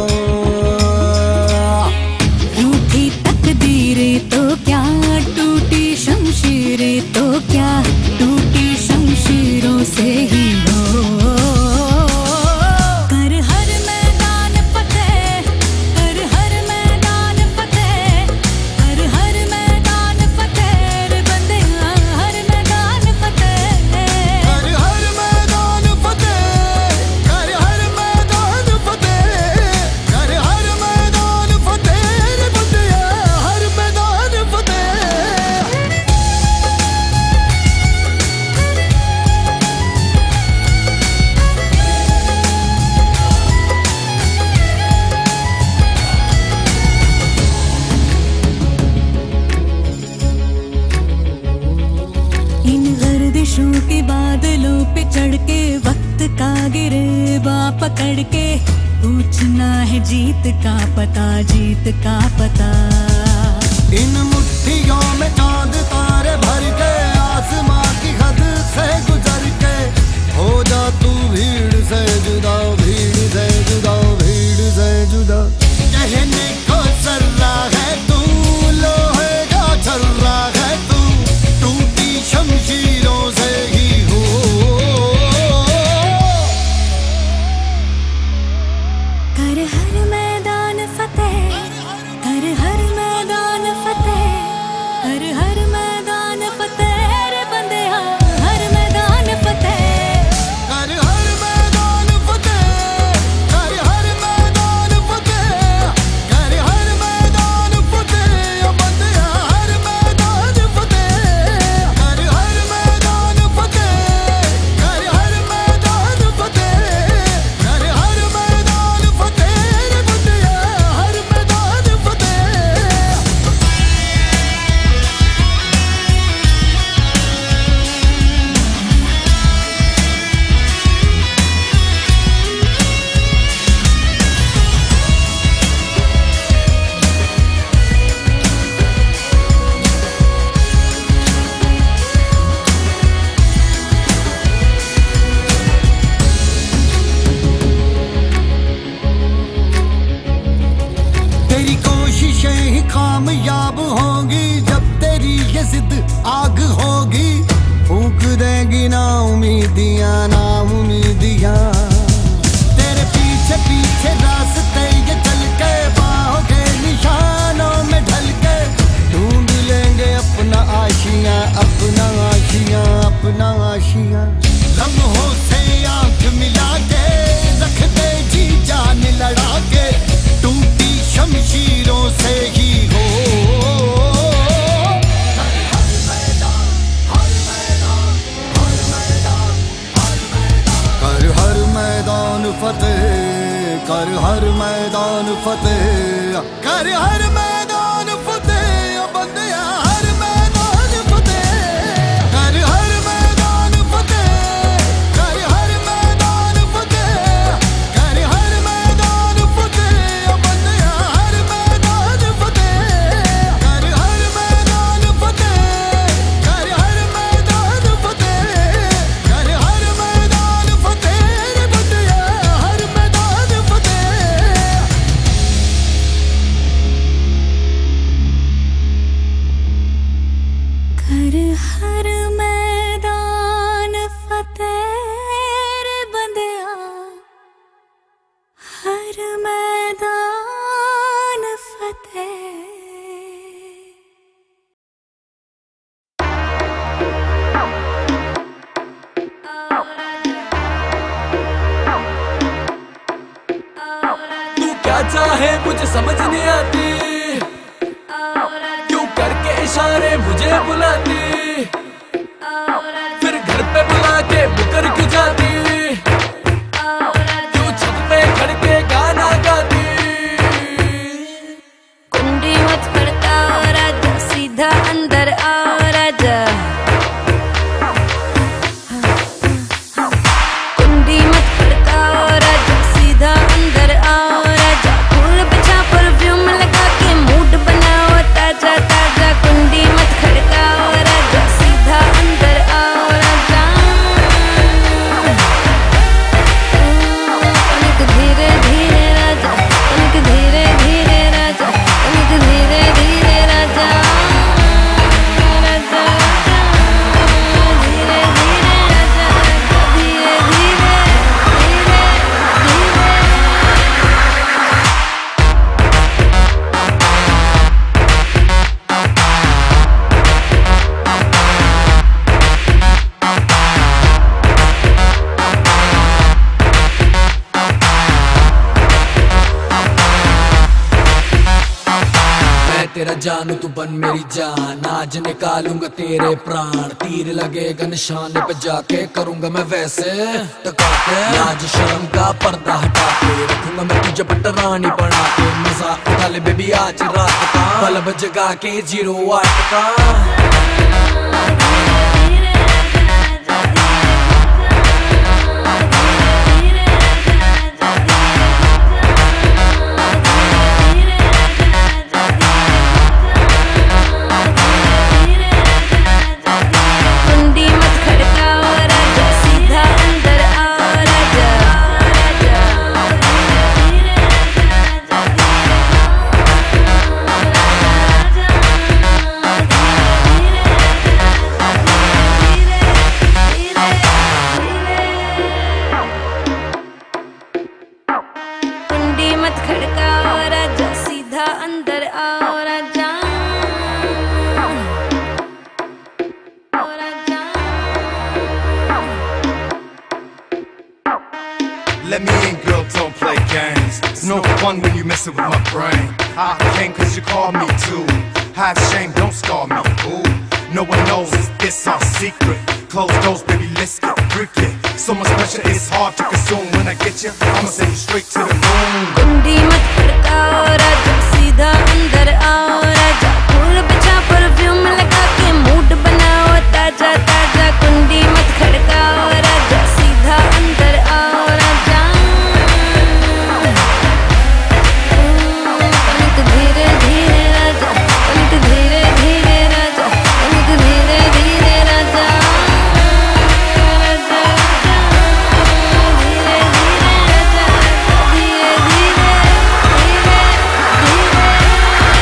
रूठी तकदीरें तो क्या, टूटी शमशीरें तो क्या, टूटी शमशीरों से ही हो। कर हर मैदान फतेह, कर हर मैदान फतेह, कर हर मैदान फतेह रे बंदे, हर मैदान फतेह। कर हर मैदान फतेह, कर हर मैदान फतेह, कर हर मैदान फतेह रे बंदिया, हर मैदान फतेह। इन गर्दिशों के बादलों पे चढ़ के, वक्त का गिरेबा पकड़ के, पूछना है जीत का पता, जीत का पता। इन मुट्ठियों में चांद तारे भर के, आसमां की हद से गुजर के, हो जा तू भीड़ से जुदा, भीड़ से जुदा, भीड़ से जुदा। कहने को सर्रा है तू, लोहे का छर्रा है तू, टूटी शमशीरों से ही हो। जिद आग होगी, फूक देगी ना उम्मीदियां ना उम्मीदियां। तेरे पीछे पीछे रास्ते ये चल के बाहों के निशानों में ढल के ढूंढ लेंगे अपना आशियां अपना आशियां अपना आशियां। लम्हों से आंख मिला के रख दे जी जान लड़ा के, टूटी शमशीरों से ही हो। कर हर मैदान फतेह, कर हर मैदान फतेह, कर हर मैदान फतेह, ओ बंदिया हर मैदान फतेह। कर हर मैदान फतेह, कर हर मैदान फतेह, कर हर मैदान फतेह, ओ बंदिया हर मैदान फतेह। कर हर मैदान फतेह, कर हर मैदान फतेह, कर हर मैदान फतेह, रे बंदिया हर मैदान फतेह। कर हर मैदान फतेह रे बंदिया हर मैदान फतेह। तू क्या चाहे मुझे समझ नहीं आती, क्यों करके इशारे मुझे बुलाती, फिर घर पे बुला के मुकर क्यों जाती, क्यों छत पे खड़ के गाना गाती। कुंडी मत खड़काओ राजा, सीधा अंदर आओ राजा। कुंडी मत खड़काओ राजा, सीधा अंदर आओ राजा। फूल बिछा परफ्यूम लगा के मूड बनाओ ताजा ताजा। कुंडी मत खड़काओ राजा, सीधा अंदर आओ राजा। तनिक धीरे धीरे राजा, तनिक धीरे धीरे राजा, तनिक धीरे धीरे राजा। राजा धीरे धीरे राजा, धीरे धीरे धीरे धीरे। मैं तेरा जानू तू बन मेरी जान, आज निकालूंगा तेरे प्राण। तीर लगेगा निशाने पे जाके करूंगा मैं वैसे टका के। लाज शर्म का पर्दा हटा के रखूंगा मैं तुझे पटरानी बना के। मजा उठा ले बेबी आज रात का, बल्ब जगा के 08 का। कुंडी मत खड़काओ राजा, सीधा अंदर आओ राजा। कुंडी मत खड़काओ राजा, सीधा अंदर आओ राजा। Let me in, girl, don't play games. It's no fun when you messing with my brain. I came cause you called me to. Have shame, don't scar me, ooh. No one knows, it's our secret. Close doors, baby, let's get freaky. So much pressure, it's hard to consume. When I get you, I'ma send you straight to the moon. कुंडी मत खड़काओ राजा, सीधा अंदर आओ राजा। फूल बिछा perfume लगा के mood बनाओ ताजा ताजा। कुंडी मत खड़काओ राजा, सीधा अंदर आओ राजा। तनिक धीरे धीरे राजा, तनिक धीरे धीरे राजा, तनिक धीरे धीरे राजा। राजा धीरे धीरे राजा, धीरे धीरे धीरे धीरे।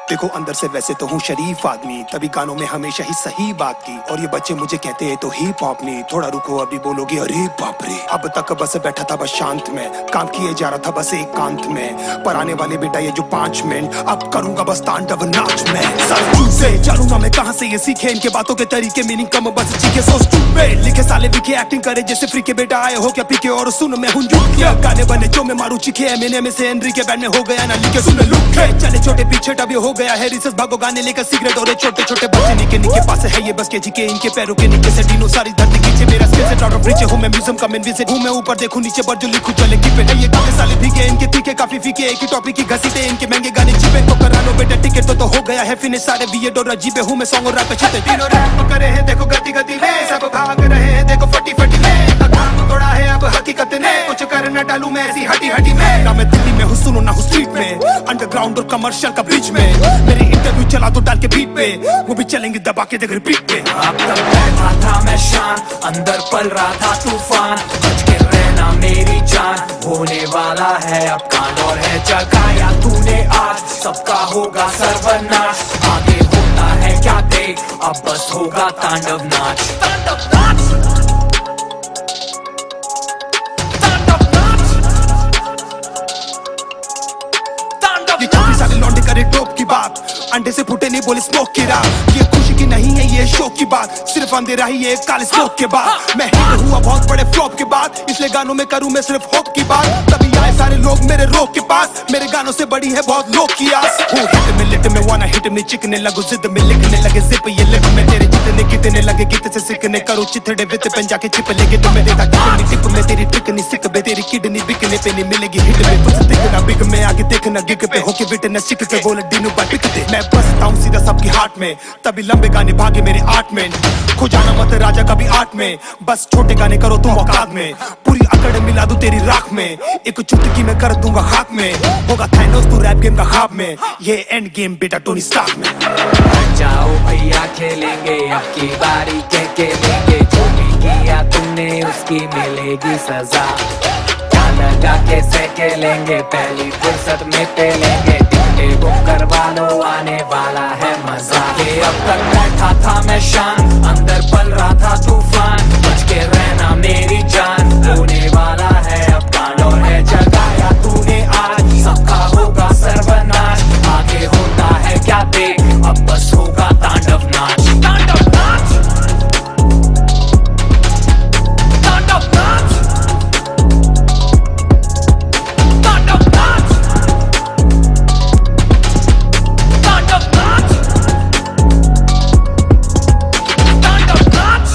देखो अंदर से वैसे तो हूँ शरीफ आदमी, तभी गानों में हमेशा ही सही बात की। और ये बच्चे मुझे कहते हैं तो हिप हॉप नहीं, थोड़ा रुको अभी बोलोगे अरे बाप रे। अब तक बस बैठा था बस शांत में, काम किए जा रहा था बस एकांत में। पर आने वाले बेटा ये जो 5 मिनट अब करूंगा बस तांडव नाच में। साले से चलूंगा मैं कहाँ से ये सीखे, इनके बातों के तरीके मीनिंग कम बस चीखे। सो स्टूपिड लिखे साले विखे एक्टिंग करे जैसे फ्री के बेटा आए हो क्या पीके। और सुन मैं हूँ गाने बने जो मैं मारू चीखे, मैंने में से एनरी के बैंड में हो गया ना लिखे। सुन लुक चले छोटे पीछे टबे हो गया है रिसर्च, भागो गाने लेकर सिगरेट। और छोटे छोटे बच्चे निके निके पास है ये बस के जी के, इनके पैरों के नीचे से डीनो सारी धरती खींचे। मेरा स्किल से आउट ऑफ रीच हूं मैं, म्यूजियम का मेन विजिट हूं मैं। ऊपर देखूं नीचे पर जो लिखूं चले की पे है ये काफी साले भीगे, इनके तीखे काफी फीके। एक ही टॉपिक की घसीटे इनके महंगे गाने चिपे। तो करा लो बेटा टिकट तो हो गया है फिनिश, सारे वीए डोर अजीबे हूं मैं। सॉन्ग और रैप पे तीनों रैप करे हैं देखो गति गति में, सब भाग रहे हैं देखो फटी फटी में। काम तोड़ा है अब हकीकत ने, कुछ कर न डालूं मैं ऐसी हटी हटी में। ना मैं दिल्ली में हूं सुनो ना हूं स्ट्रीट में, अंडरग्राउंड और कमर्शियल का बीच में। मेरे इंटरव्यू चला तो डाल के बीट पे, वो भी चलेंगे दबा के देख रिपीट पे। अब तक बैठा था मैं शान, अंदर पल रहा था तूफान। बच के रहना मेरी जान, होने वाला है अब कांड। और है जगाया तूने आज, सबका होगा सर्वनाश। आगे होता है क्या देख, अब बस होगा तांडव नाच। तांडव नाच, तांडव नाच, तांडव नाच। सारे लौंडे करे टॉप की बात, अंडे से फूटे नहीं बोले स्मोक की रात। ये खुशी की नहीं है ये शो की बात, सिर्फ अंधेरा ही है काले स्मोक के बाद। मैं हिट हुआ बहुत बड़े फ्लॉप के बाद, इसलिए गानों में करूं मैं सिर्फ होप की बात। तभी आए सारे लोग मेरे रोक के पास, मेरे गानों से बड़ी है बहुत लोग की आस। हूँ हिट में लिट में वाना हिट में चिकने लगो, जिद में लिखने लगे जिप ये लिप में। तेरे जितने कितने लगे गीत से सीखने, करो चिथड़े वित पेन जाके चिप लेगे तुम्हें। देता कितनी टिप में तेरी ट्रिक नहीं सिक बे, तेरी किडनी बिकने पे नहीं मिलेगी हिट में। कुछ दिखना बिग में आगे देखना गिग पे, होके विटनेस चिक पे बोले डीनू बाय पिकते। मैं बसता हूँ सीधा सबकी हार्ट में, तभी लंबे गाने भागे मेरे 8 मिनट। खो जाना मत राजा कभी 8 में, बस छोटे गाने करो तुम औकात में। पूरी अकड़ मिला दूं तेरी राख में, एक चुटकी में कर दूंगा खाक में। होगा थैनोस तू रैप गेम का ख्वाब में, ये एंड गेम बेटा टोनी स्टार्क में। जाओ भैया खेलेंगे अब की बारी, के लेंगे जो भी किया तुमने उसकी मिलेगी सजा। क्या लगा कैसे खेलेंगे, पहली फुर्सत में पे लेंगे। टिकटे बुक करवा लो, आने वाला है मजा। ये अब तक बैठा था मैं शान, अंदर पल रहा था तूफान। बच के रहना मेरी जान, होने वाला है अब कांड। और है जगाया तूने आज, सबका होगा सर्वनाश। आगे होता है क्या देख, अब बस होगा तांडव नाच। तांडव नाच, तांडव नाच, तांडव नाच, तांडव नाच, तांडव नाच।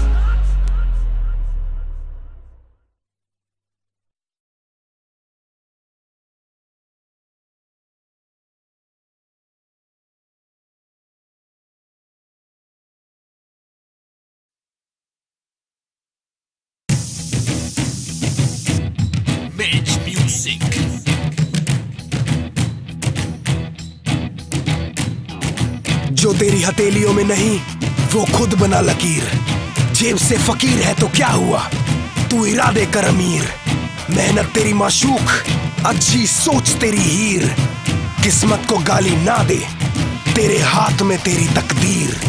जो तेरी हथेलियों में नहीं वो खुद बना लकीर। जेब से फकीर है तो क्या हुआ, तू इरादे कर अमीर। मेहनत तेरी माशूक, अच्छी सोच तेरी हीर। किस्मत को गाली ना दे, तेरे हाथ में तेरी तकदीर।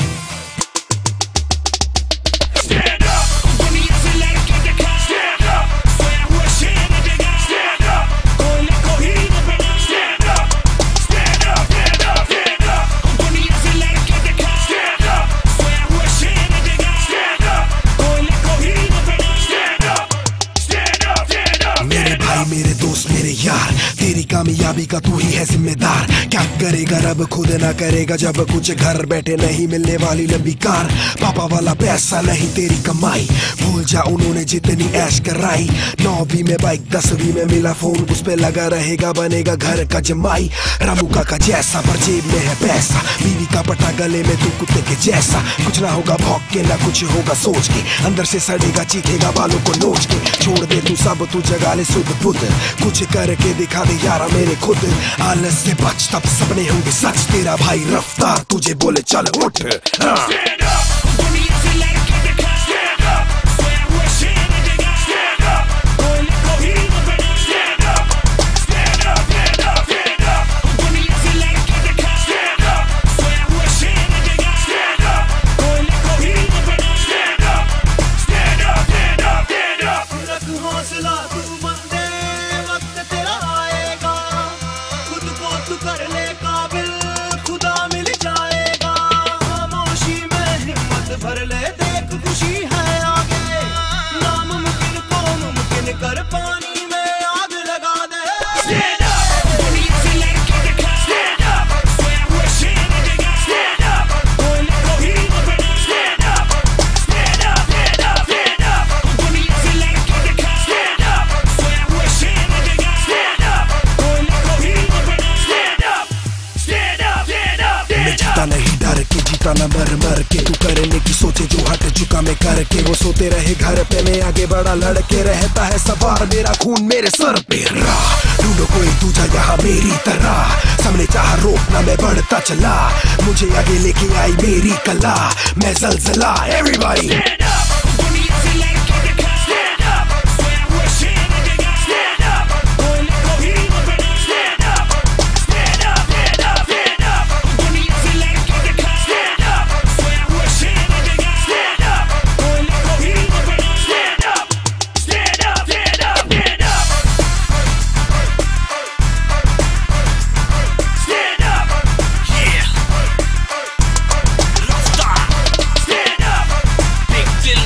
मेरे दोस्त मेरे यार, तेरी कामयाबी का तू ही है जिम्मेदार। क्या करेगा रब खुद ना करेगा, जब कुछ घर बैठे नहीं मिलने वाली लंबी कार। पापा वाला पैसा नहीं तेरी कमाई, भूल जा उन्होंने जितनी ऐश कराई। 9वीं में बाइक 10वीं में मिला फोन, उस पे लगा रहेगा बनेगा घर का जमाई। रामुका का जैसा पर जेब में है पैसा, बीवी का पट्टा गले में तू कुत्ते के जैसा। कुछ ना होगा भौंक के ना कुछ होगा सोच के, अंदर से सड़ेगा चीखेगा बालों को नोच के। छोड़ दे तू सब तू जगा ले सुध बुध, कुछ करके दिखा दे यारा मेरे खुद। आलस से बच तब सपने होंगे सच, तेरा भाई रफ्तार तुझे बोले चल उठ। एक खुशी है आगे, नामुमकिन को मुमकिन कर पानी में आग लगा दे। Stand up, दुनिया से लड़के दिखा। Stand up, सोया हुआ शेर जगा। Stand up, कोई को ही न बना। Stand up, stand up, stand up, stand up, दुनिया से लड़के दिखा। Stand up, सोया हुआ शेर जगा। Stand up, कोई को ही न बना। Stand up, stand up, stand up, मैं जीता नहीं डर के, जीता न मर मर के। तू करने की सोचे जो हट चुका मैं करके, वो सोते रहे घर पे मैं आगे बड़ा लड़के। रहता है सवार मेरा खून मेरे सर पे। ढूंढो कोई दूजा यहाँ मेरी तरह, सामने चाह रोकना मैं बढ़ता चला। मुझे आगे लेके आई मेरी कला, मैं ज़लज़ला। Everybody stand up, दुनिया से लड़के दिखा। Stand up, सोया हुआ शेर जगा। Stand up, कोई को ही न बना। Stand up, stand up, stand up, stand up, दुनिया से लड़के दिखा। Stand up, सोया हुआ शेर जगा। Stand up, कोई को ही न बना। Stand up, stand up, stand up, stand up, stand up, yeah, Rasta, stand up, big deal.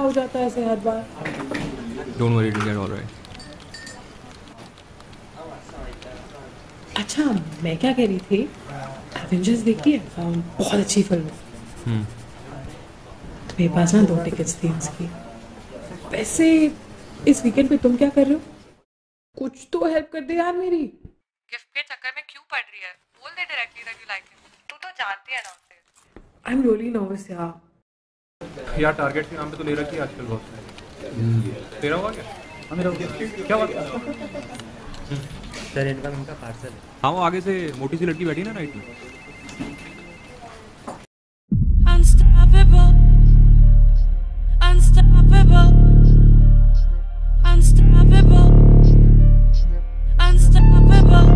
हो जाता है ऐसे हर बार? Don't worry, it'll get all right. अच्छा, मैं क्या कह रही थी, एवेंजर्स देखी है? बहुत अच्छी फिल्म है। मेरे पास ना 2 टिकट्स थी उसकी। वैसे इस वीकेंड पे तुम क्या कर रहे हो? कुछ तो हेल्प कर दे यार मेरी। गिफ्ट के चक्कर में क्यों पड़ रही है? बोल दे directly that you like him. तू तो जानती है ना उसे। आई एम रियली नर्वस यार टारगेट के नाम पे तो ले रखी है आजकल बहुत। तेरा हुआ क्या? हाँ मेरा क्या हुआ? सर इनका पार्सल है। हाँ वो आगे से मोटी सी लड़की बैठी ना राइट में। Unstoppable, unstoppable, unstoppable, unstoppable,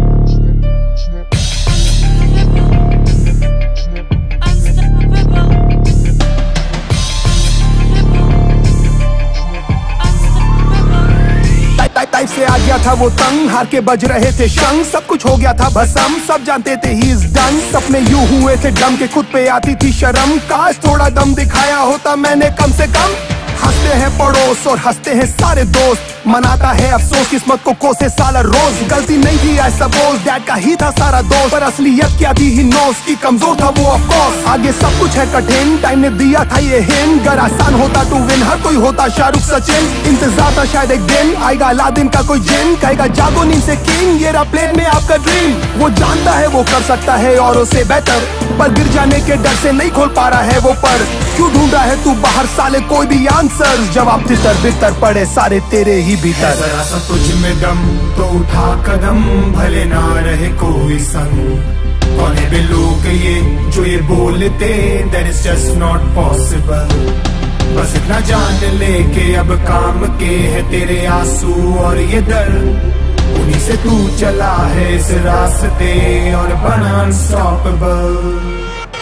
type से आ गया था वो तंग, हार के बज रहे थे शंग, सब कुछ हो गया था भसम, सब जानते थे ही इज डन। सपने यूं हुए थे डम के खुद पे आती थी शर्म, काश थोड़ा दम दिखाया होता मैंने कम से कम। हंसते हैं पड़ोस और हंसते हैं सारे दोस्त, मनाता है अफसोस किस्मत को कोसे साला रोज। गलती नहीं थी आई सपोज, डैड का ही था सारा दोस्त, पर असलियत क्या थी ही नोस की कमजोर था वो ऑफ कोर्स। आगे सब कुछ है कठिन, टाइम ने दिया था ये हिंट, अगर आसान होता टू विन हर कोई होता शाहरुख सचिन। इंतजार था शायद एक दिन आएगा अलादीन का कोई जिन, कहेगा जागो नींद से किंग, ये रहा प्लेन में आपका ड्रीम। वो जानता है वो कर सकता है औरों से बेहतर, पर गिर जाने के डर से नहीं खोल पा रहा है वो पर। क्यों ढूंढ रहा है तू बाहर साले कोई भी आंसर, जवाब तितर बितर पड़े सारे तेरे ही भीतर। जरा सा तुझ में दम तो उठा कदम, भले ना रहे कोई संग। कौन है वे लोग ये जो ये बोलते, that is just not possible। बस इतना जान ले के अब काम के है तेरे आंसू और ये दर्द, उन्हीं से तू चला है इस रास्ते और बना अनस्टॉपेबल।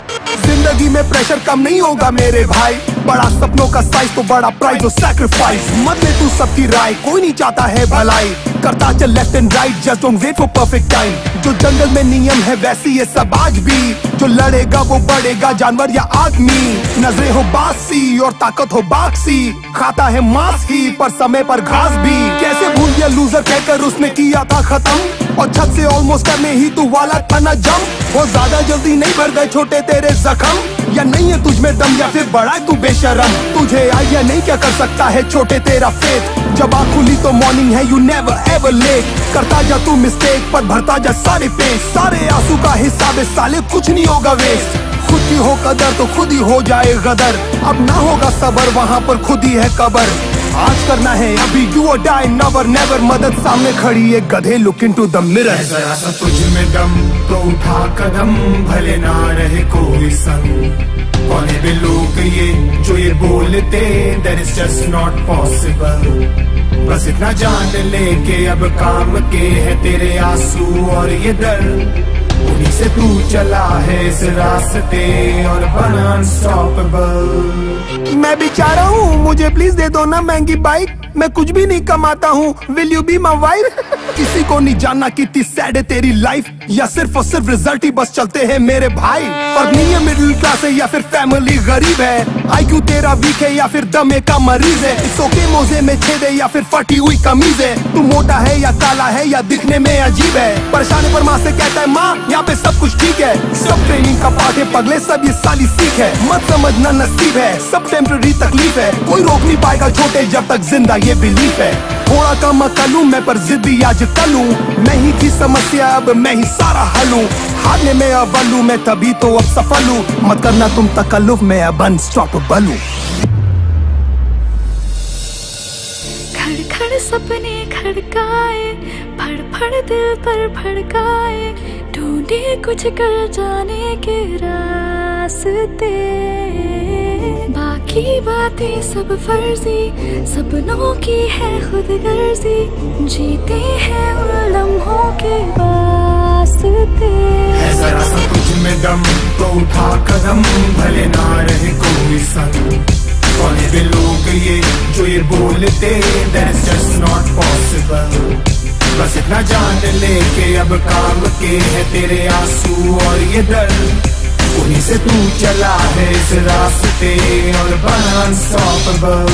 जिंदगी में प्रेशर कम नहीं होगा मेरे भाई, बड़ा सपनों का साइज तो बड़ा प्राइस और सैक्रिफाइस। मत ले तू सबकी राय, कोई नहीं चाहता है भलाई, करता चल left and right, just don't wait for perfect time. जो जंगल में नियम है वैसी ये सब आज भी, जो लड़ेगा वो बढ़ेगा जानवर या आदमी। नजरें हो बासी और ताकत हो बाक्सी, खाता है मांस ही पर समय पर घास भी। कैसे भूल गया लूजर कहकर उसने किया था खत्म, और छत से ऑलमोस्ट करने ही तू वाला था ना जम। वो ज्यादा जल्दी नहीं भर गए छोटे तेरे जख्म, या नहीं है तुझ में दम या फिर बड़ा है तू बेशरम। तुझे आइडिया नहीं क्या कर सकता है छोटे तेरा फेथ, जब आँख खुली तो मॉर्निंग है यू नेवर एवर लेट। करता जा तू मिस्टेक पर भरता जा सारे पेज, सारे आंसू का हिसाब है साले कुछ नहीं होगा वेस्ट। खुद की हो कदर तो खुद ही हो जाए गदर, अब ना होगा सबर वहाँ पर खुद ही है कबर। आज करना है अभी डू और डाई नेवर नेवर, मदद सामने खड़ी है गधे लुक इनटू द मिरर। जरा सा तुझ में दम तो उठा कदम, भले ना रहे कोई संग। कौन है वे लोग ये जो ये बोलते, that is just not possible। बस इतना जान ले के अब काम के है तेरे आंसू और ये दर्द, उन्हीं से तू चला है इस रास्ते और बना अनस्टॉपेबल। मैं बेचारा हूँ मुझे प्लीज दे दो ना महंगी बाइक, मैं कुछ भी नहीं कमाता हूँ, will you be my wife. किसी को नहीं जानना कितनी सैड है तेरी लाइफ, या सिर्फ और सिर्फ रिजल्ट ही बस चलते हैं मेरे भाई। फर्क नहीं है मिडिल क्लास है या फिर फैमिली गरीब है, IQ तेरा वीक है या फिर दमे का मरीज है। इट्स ओके मोजे में छेद है या फिर फटी हुई कमीज है, तू मोटा है या काला है या दिखने में अजीब है। परेशानी पर माँ से कहता है माँ यहाँ पे सब कुछ ठीक है, सब ट्रेनिंग का पार्ट है पगले सब ये साली सीख है। मत समझना नसीब है सब टेम्पररी तकलीफ है, कोई रोक नहीं पाएगा छोटे जब तक जिंदा ये बिलीफ है। थोड़ा कम अकलूं मैं पर जिद्दी आज कलूं, मैं ही थी समस्या अब मैं ही सारा हलूं। हारने में अव्वल हूं मैं तभी तो अब सफल हूं, मत करना तुम तकल्लुफ में अब अनस्टॉपेबल हूं। खड़ सपने खड़काए, फड़ फड़ दिल पर भड़काए, ढूंढे कुछ कर जाने के रास्ते। बाकी बातें सब फर्जी, सपनों की है खुद गर्जी, जीते हैं उन लम्हों के वास्ते। जरा सा तुझ में दम तो उठा कदम, भले ना रहे कोई संग। कौन है वे लोग ये जो ये बोलते, that is just not possible। बस इतना जान ले के अब काम के है तेरे आंसू और ये दर्द, उन्हीं से तू चला है इस रास्ते और बना अनस्टॉपेबल।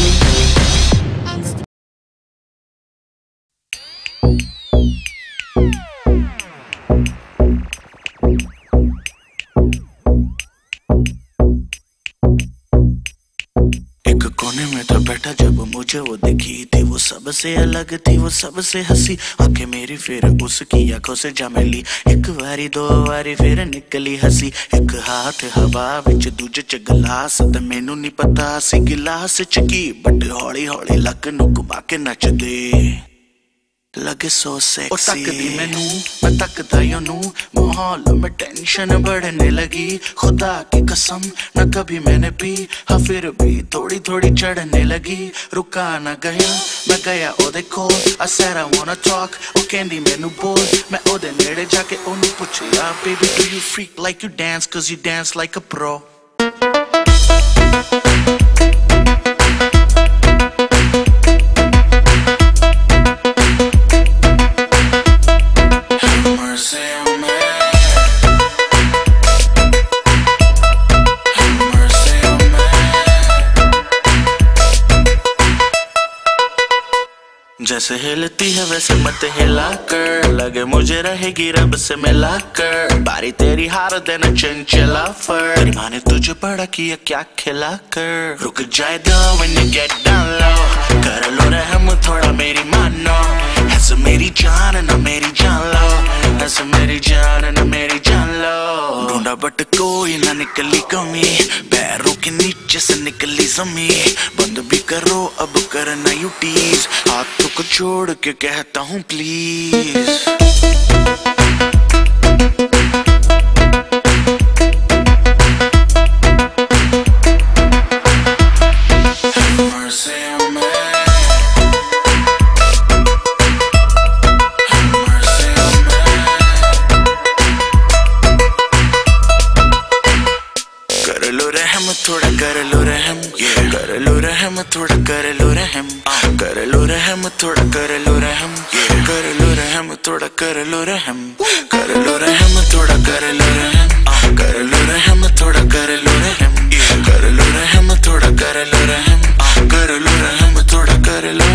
एक कोने में था बैठा जब मुझे वो दिखी थी, वो सबसे अलग थी, वो सबसे हंसी। आंखें मेरी फिर उसकी आंखों से जा मिली, एक बारी दो बारी फिर निकली हंसी। एक हाथ हवा विच दूजे च गिलास, ते मैनू नहीं पता सी गिलास च की, बट हौली हौली लक नू घुमा के नच दे लगे सो सेक्सी। ओ तकदी मैनू मैं तकदा योनू, माहौल में टेंशन बढ़ने लगी। खुदा की कसम न कभी मैंने पी, हाँ फिर भी थोड़ी थोड़ी चढ़ने लगी। रुका न गया मैं गया ओदे कोल, I said I wanna talk, ओ कहंदी मैनू बोल। मैं ओदे नेड़े जाके ओनू पुछया, baby do you freak like you dance, cause you dance like a pro। जैसे हिलती है वैसे मत हिला कर, लगे मुझे रहेगी रब से मिला कर। बारी तेरी हार देना चंचला फर, तेरी माँ ने तुझे बड़ा किया क्या खिला कर। रुक जाए दो when you get down low, कर लो रहम थोड़ा मेरी मानो। ऐसे मेरी जान ना मेरी जान लो, ऐसे मेरी जान ना मेरी जान लो। ढूंढा बट कोई ना निकली कमी, पैरों के नीचे से निकली जमी। बंद भी करो अब करना यू टीज, हाथों को छोड़ के कहता हूँ प्लीज। थोड़ा कर लो रहम, कर लो रहम थोड़ा कर लो रहम, कर लो रहम थोड़ा कर लो रहम, कर लो रहम थोड़ा कर लो रहम, कर लो रहम थोड़ा कर लो रहम, कर लो रहम थोड़ा कर लो रहम, कर लो रहम थोड़ा कर लो रहम, कर लो रहम थोड़ा कर लो।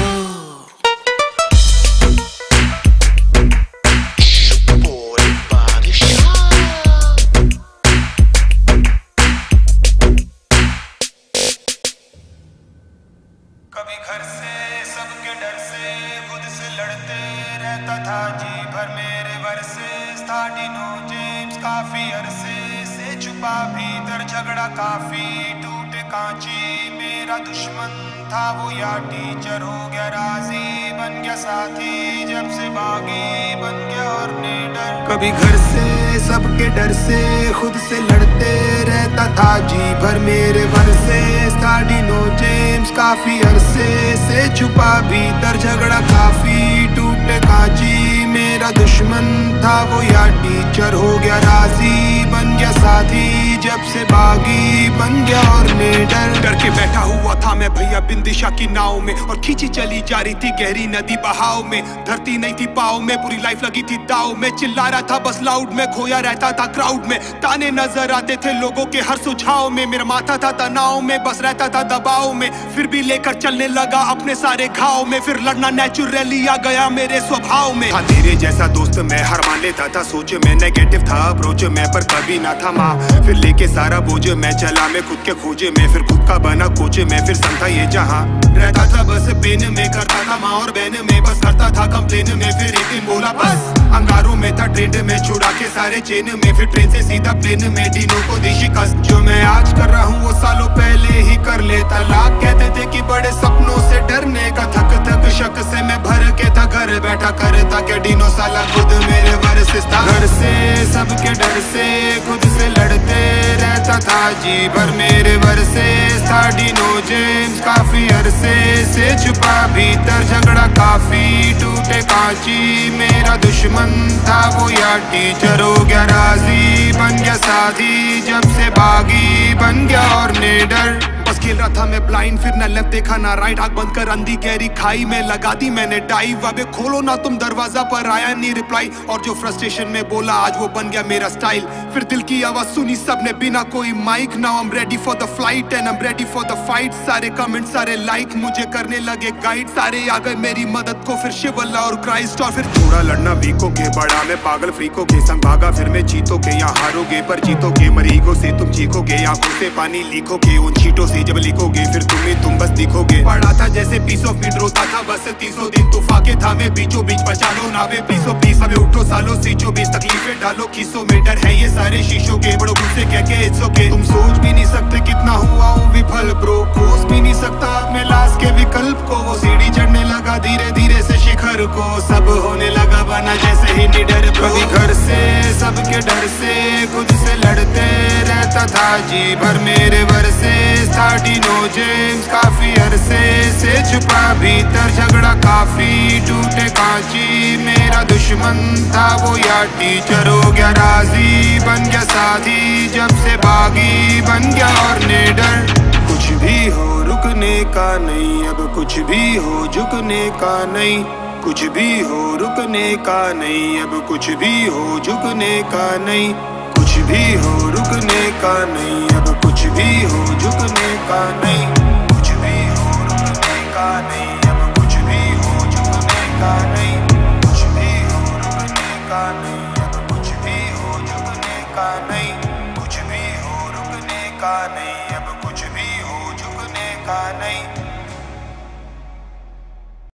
कभी घर से सबके डर से खुद से लड़ते रहता था जी भर मेरे वर्सेस था डिनो जेम्स काफी अरसे से छुपा भीतर झगड़ा काफी टूटे कांची मेरा दुश्मन था वो या टीचर हो गया राजी बन गया साथी जब से बागी बन गया और नीडर। कभी घर से सबके डर से खुद से लड़ते रहता था जी भर मेरे वर्सेस था डिनो जेम्स काफी अरसे से छुपा भीतर झगड़ा काफी टूटे कांची मेरा दुश्मन था वो या टीचर हो गया राजी बन गया साथी जब से बागी बन गया और निडर। डर के बैठा हुआ था मैं भैया बिंदिशा की नाव में, और खींची चली जा रही थी गहरी नदी बहाव में। धरती नहीं थी पाव में, पूरी लाइफ लगी थी दाव में। चिल्ला रहा था बस लाउड में, खोया रहता था क्राउड में। ताने नजर आते थे लोगों के हर सुझाव में। मेरा माथा था तनाव में, बस रहता था दबाव में। फिर भी लेकर चलने लगा अपने सारे घाव में। फिर लड़ना नेचुरली आ गया मेरे स्वभाव में। हाँ तेरे जैसा दोस्त मैं हर मान लेता था, सोच में नेगेटिव था अप्रोच में पर कभी ना था माँ। फिर लेके सारा बोझ मैं चला मैं खुद के खोजे में, फिर खुद का बना कोचे में। फिर संता ये जहाँ रहता था बस पेन में, करता था माँ और बहन में, बस करता था कंप्लेन में। फिर एक दिन बोला बस, अंगारों में था ट्रेंड में, छुड़ा के सारे चेन में। फिर ट्रेन से सीधा प्लेन में, डिनो को दी शिकस्त। जो मैं आज कर रहा हूँ वो सालों पहले ही कर लेता। लाख कहते थे कि बड़े सपनों से डरने का, थक थक शक से मैं भर के था घर बैठा करता क्या डिनो साला खुद मेरे वर्सेस था। घर से सबके डर से खुद से लड़ते रहता था जी भर मेरे वर्सेस था डिनो जेम्स काफी अरसे से छुपा भीतर झगड़ा काफी टूटे कांची मेरा दुश्मन था वो या टीचर हो गया राजी बन गया साथी जब से बागी बन गया और निडर। बस खेल रहा था मैं ब्लाइंड, फिर न लेफ्ट देखा ना राइट, आंख बंद कर अंधी गहरी खाई में लगा दी मैंने डाइव। अबे खोलो ना तुम दरवाजा, पर आया नहीं रिप्लाई, और जो फ्रस्ट्रेशन में बोला आज वो बन गया मेरा स्टाइल। फिर दिल की आवाज सुनी सबने बिना कोई mic, now I am ready for the flight and I am ready for the fight. सारे कमेंट सारे लाइक मुझे करने लगे गाइड, सारे आ गए मेरी मदद को, फिर शिव अल्लाह और क्राइस्ट। और फिर थोड़ा लड़ना वीकोगे, बड़ा में पागल फ्रीकोगे, संग भागा फिर मैं जीतोगे, यहाँ हारोगे पर जीतोगे, मरीगो से तुम चीखोगे, आंखों से पानी लीखोगे, उन चीटों से जब लिखोगे फिर तुम बस दिखोगे। पढ़ा था जैसे पीस ऑफ मीट, रोता था बस 300 दिन, तूफाके था मैं बीचों बीच, बचा लो नावे प्लीजो प्लीज, हमें उठो सालो सीचो बीच, तकलीफें डालो खीसों में, डर है ये सारे शीशों के, बड़ो गुस्से कह के इट्स ओके। तुम सोच भी नहीं सकते कितना हुआ हूँ विफल ब्रो, कोस भी नहीं सकता अपने लाश के विकल्प को, वो सीढ़ी चढ़ने लगा धीरे धीरे से शिखर को, सब होने लगा बना जैसे ही निडर। कभी घर से सबके डर से खुद से लड़ते रहता था जी भर, मेरे वर्से स्टार्टी नो जेम्स, काफी अरसे से छुपा भीतर झगड़ा काफी, टूटे कांची मेरा दुश्मन था वो या टीचर, हो गया राजी बन गया साथी, जब से बागी बन गया और निडर। कुछ भी हो रुकने का नहीं, अब कुछ भी हो झुकने का नहीं, कुछ भी हो रुकने का नहीं, अब कुछ भी हो झुकने का नहीं, कुछ भी हो रुकने का नहीं, अब कुछ भी हो झुकने का नहीं, कुछ भी हो रुकने का नहीं, अब कुछ भी हो झुकने का नहीं, कुछ भी हो रुकने का नहीं, अब कुछ भी हो झुकने का नहीं, कुछ भी हो रुकने का नहीं, अब कुछ भी हो झुकने का नहीं।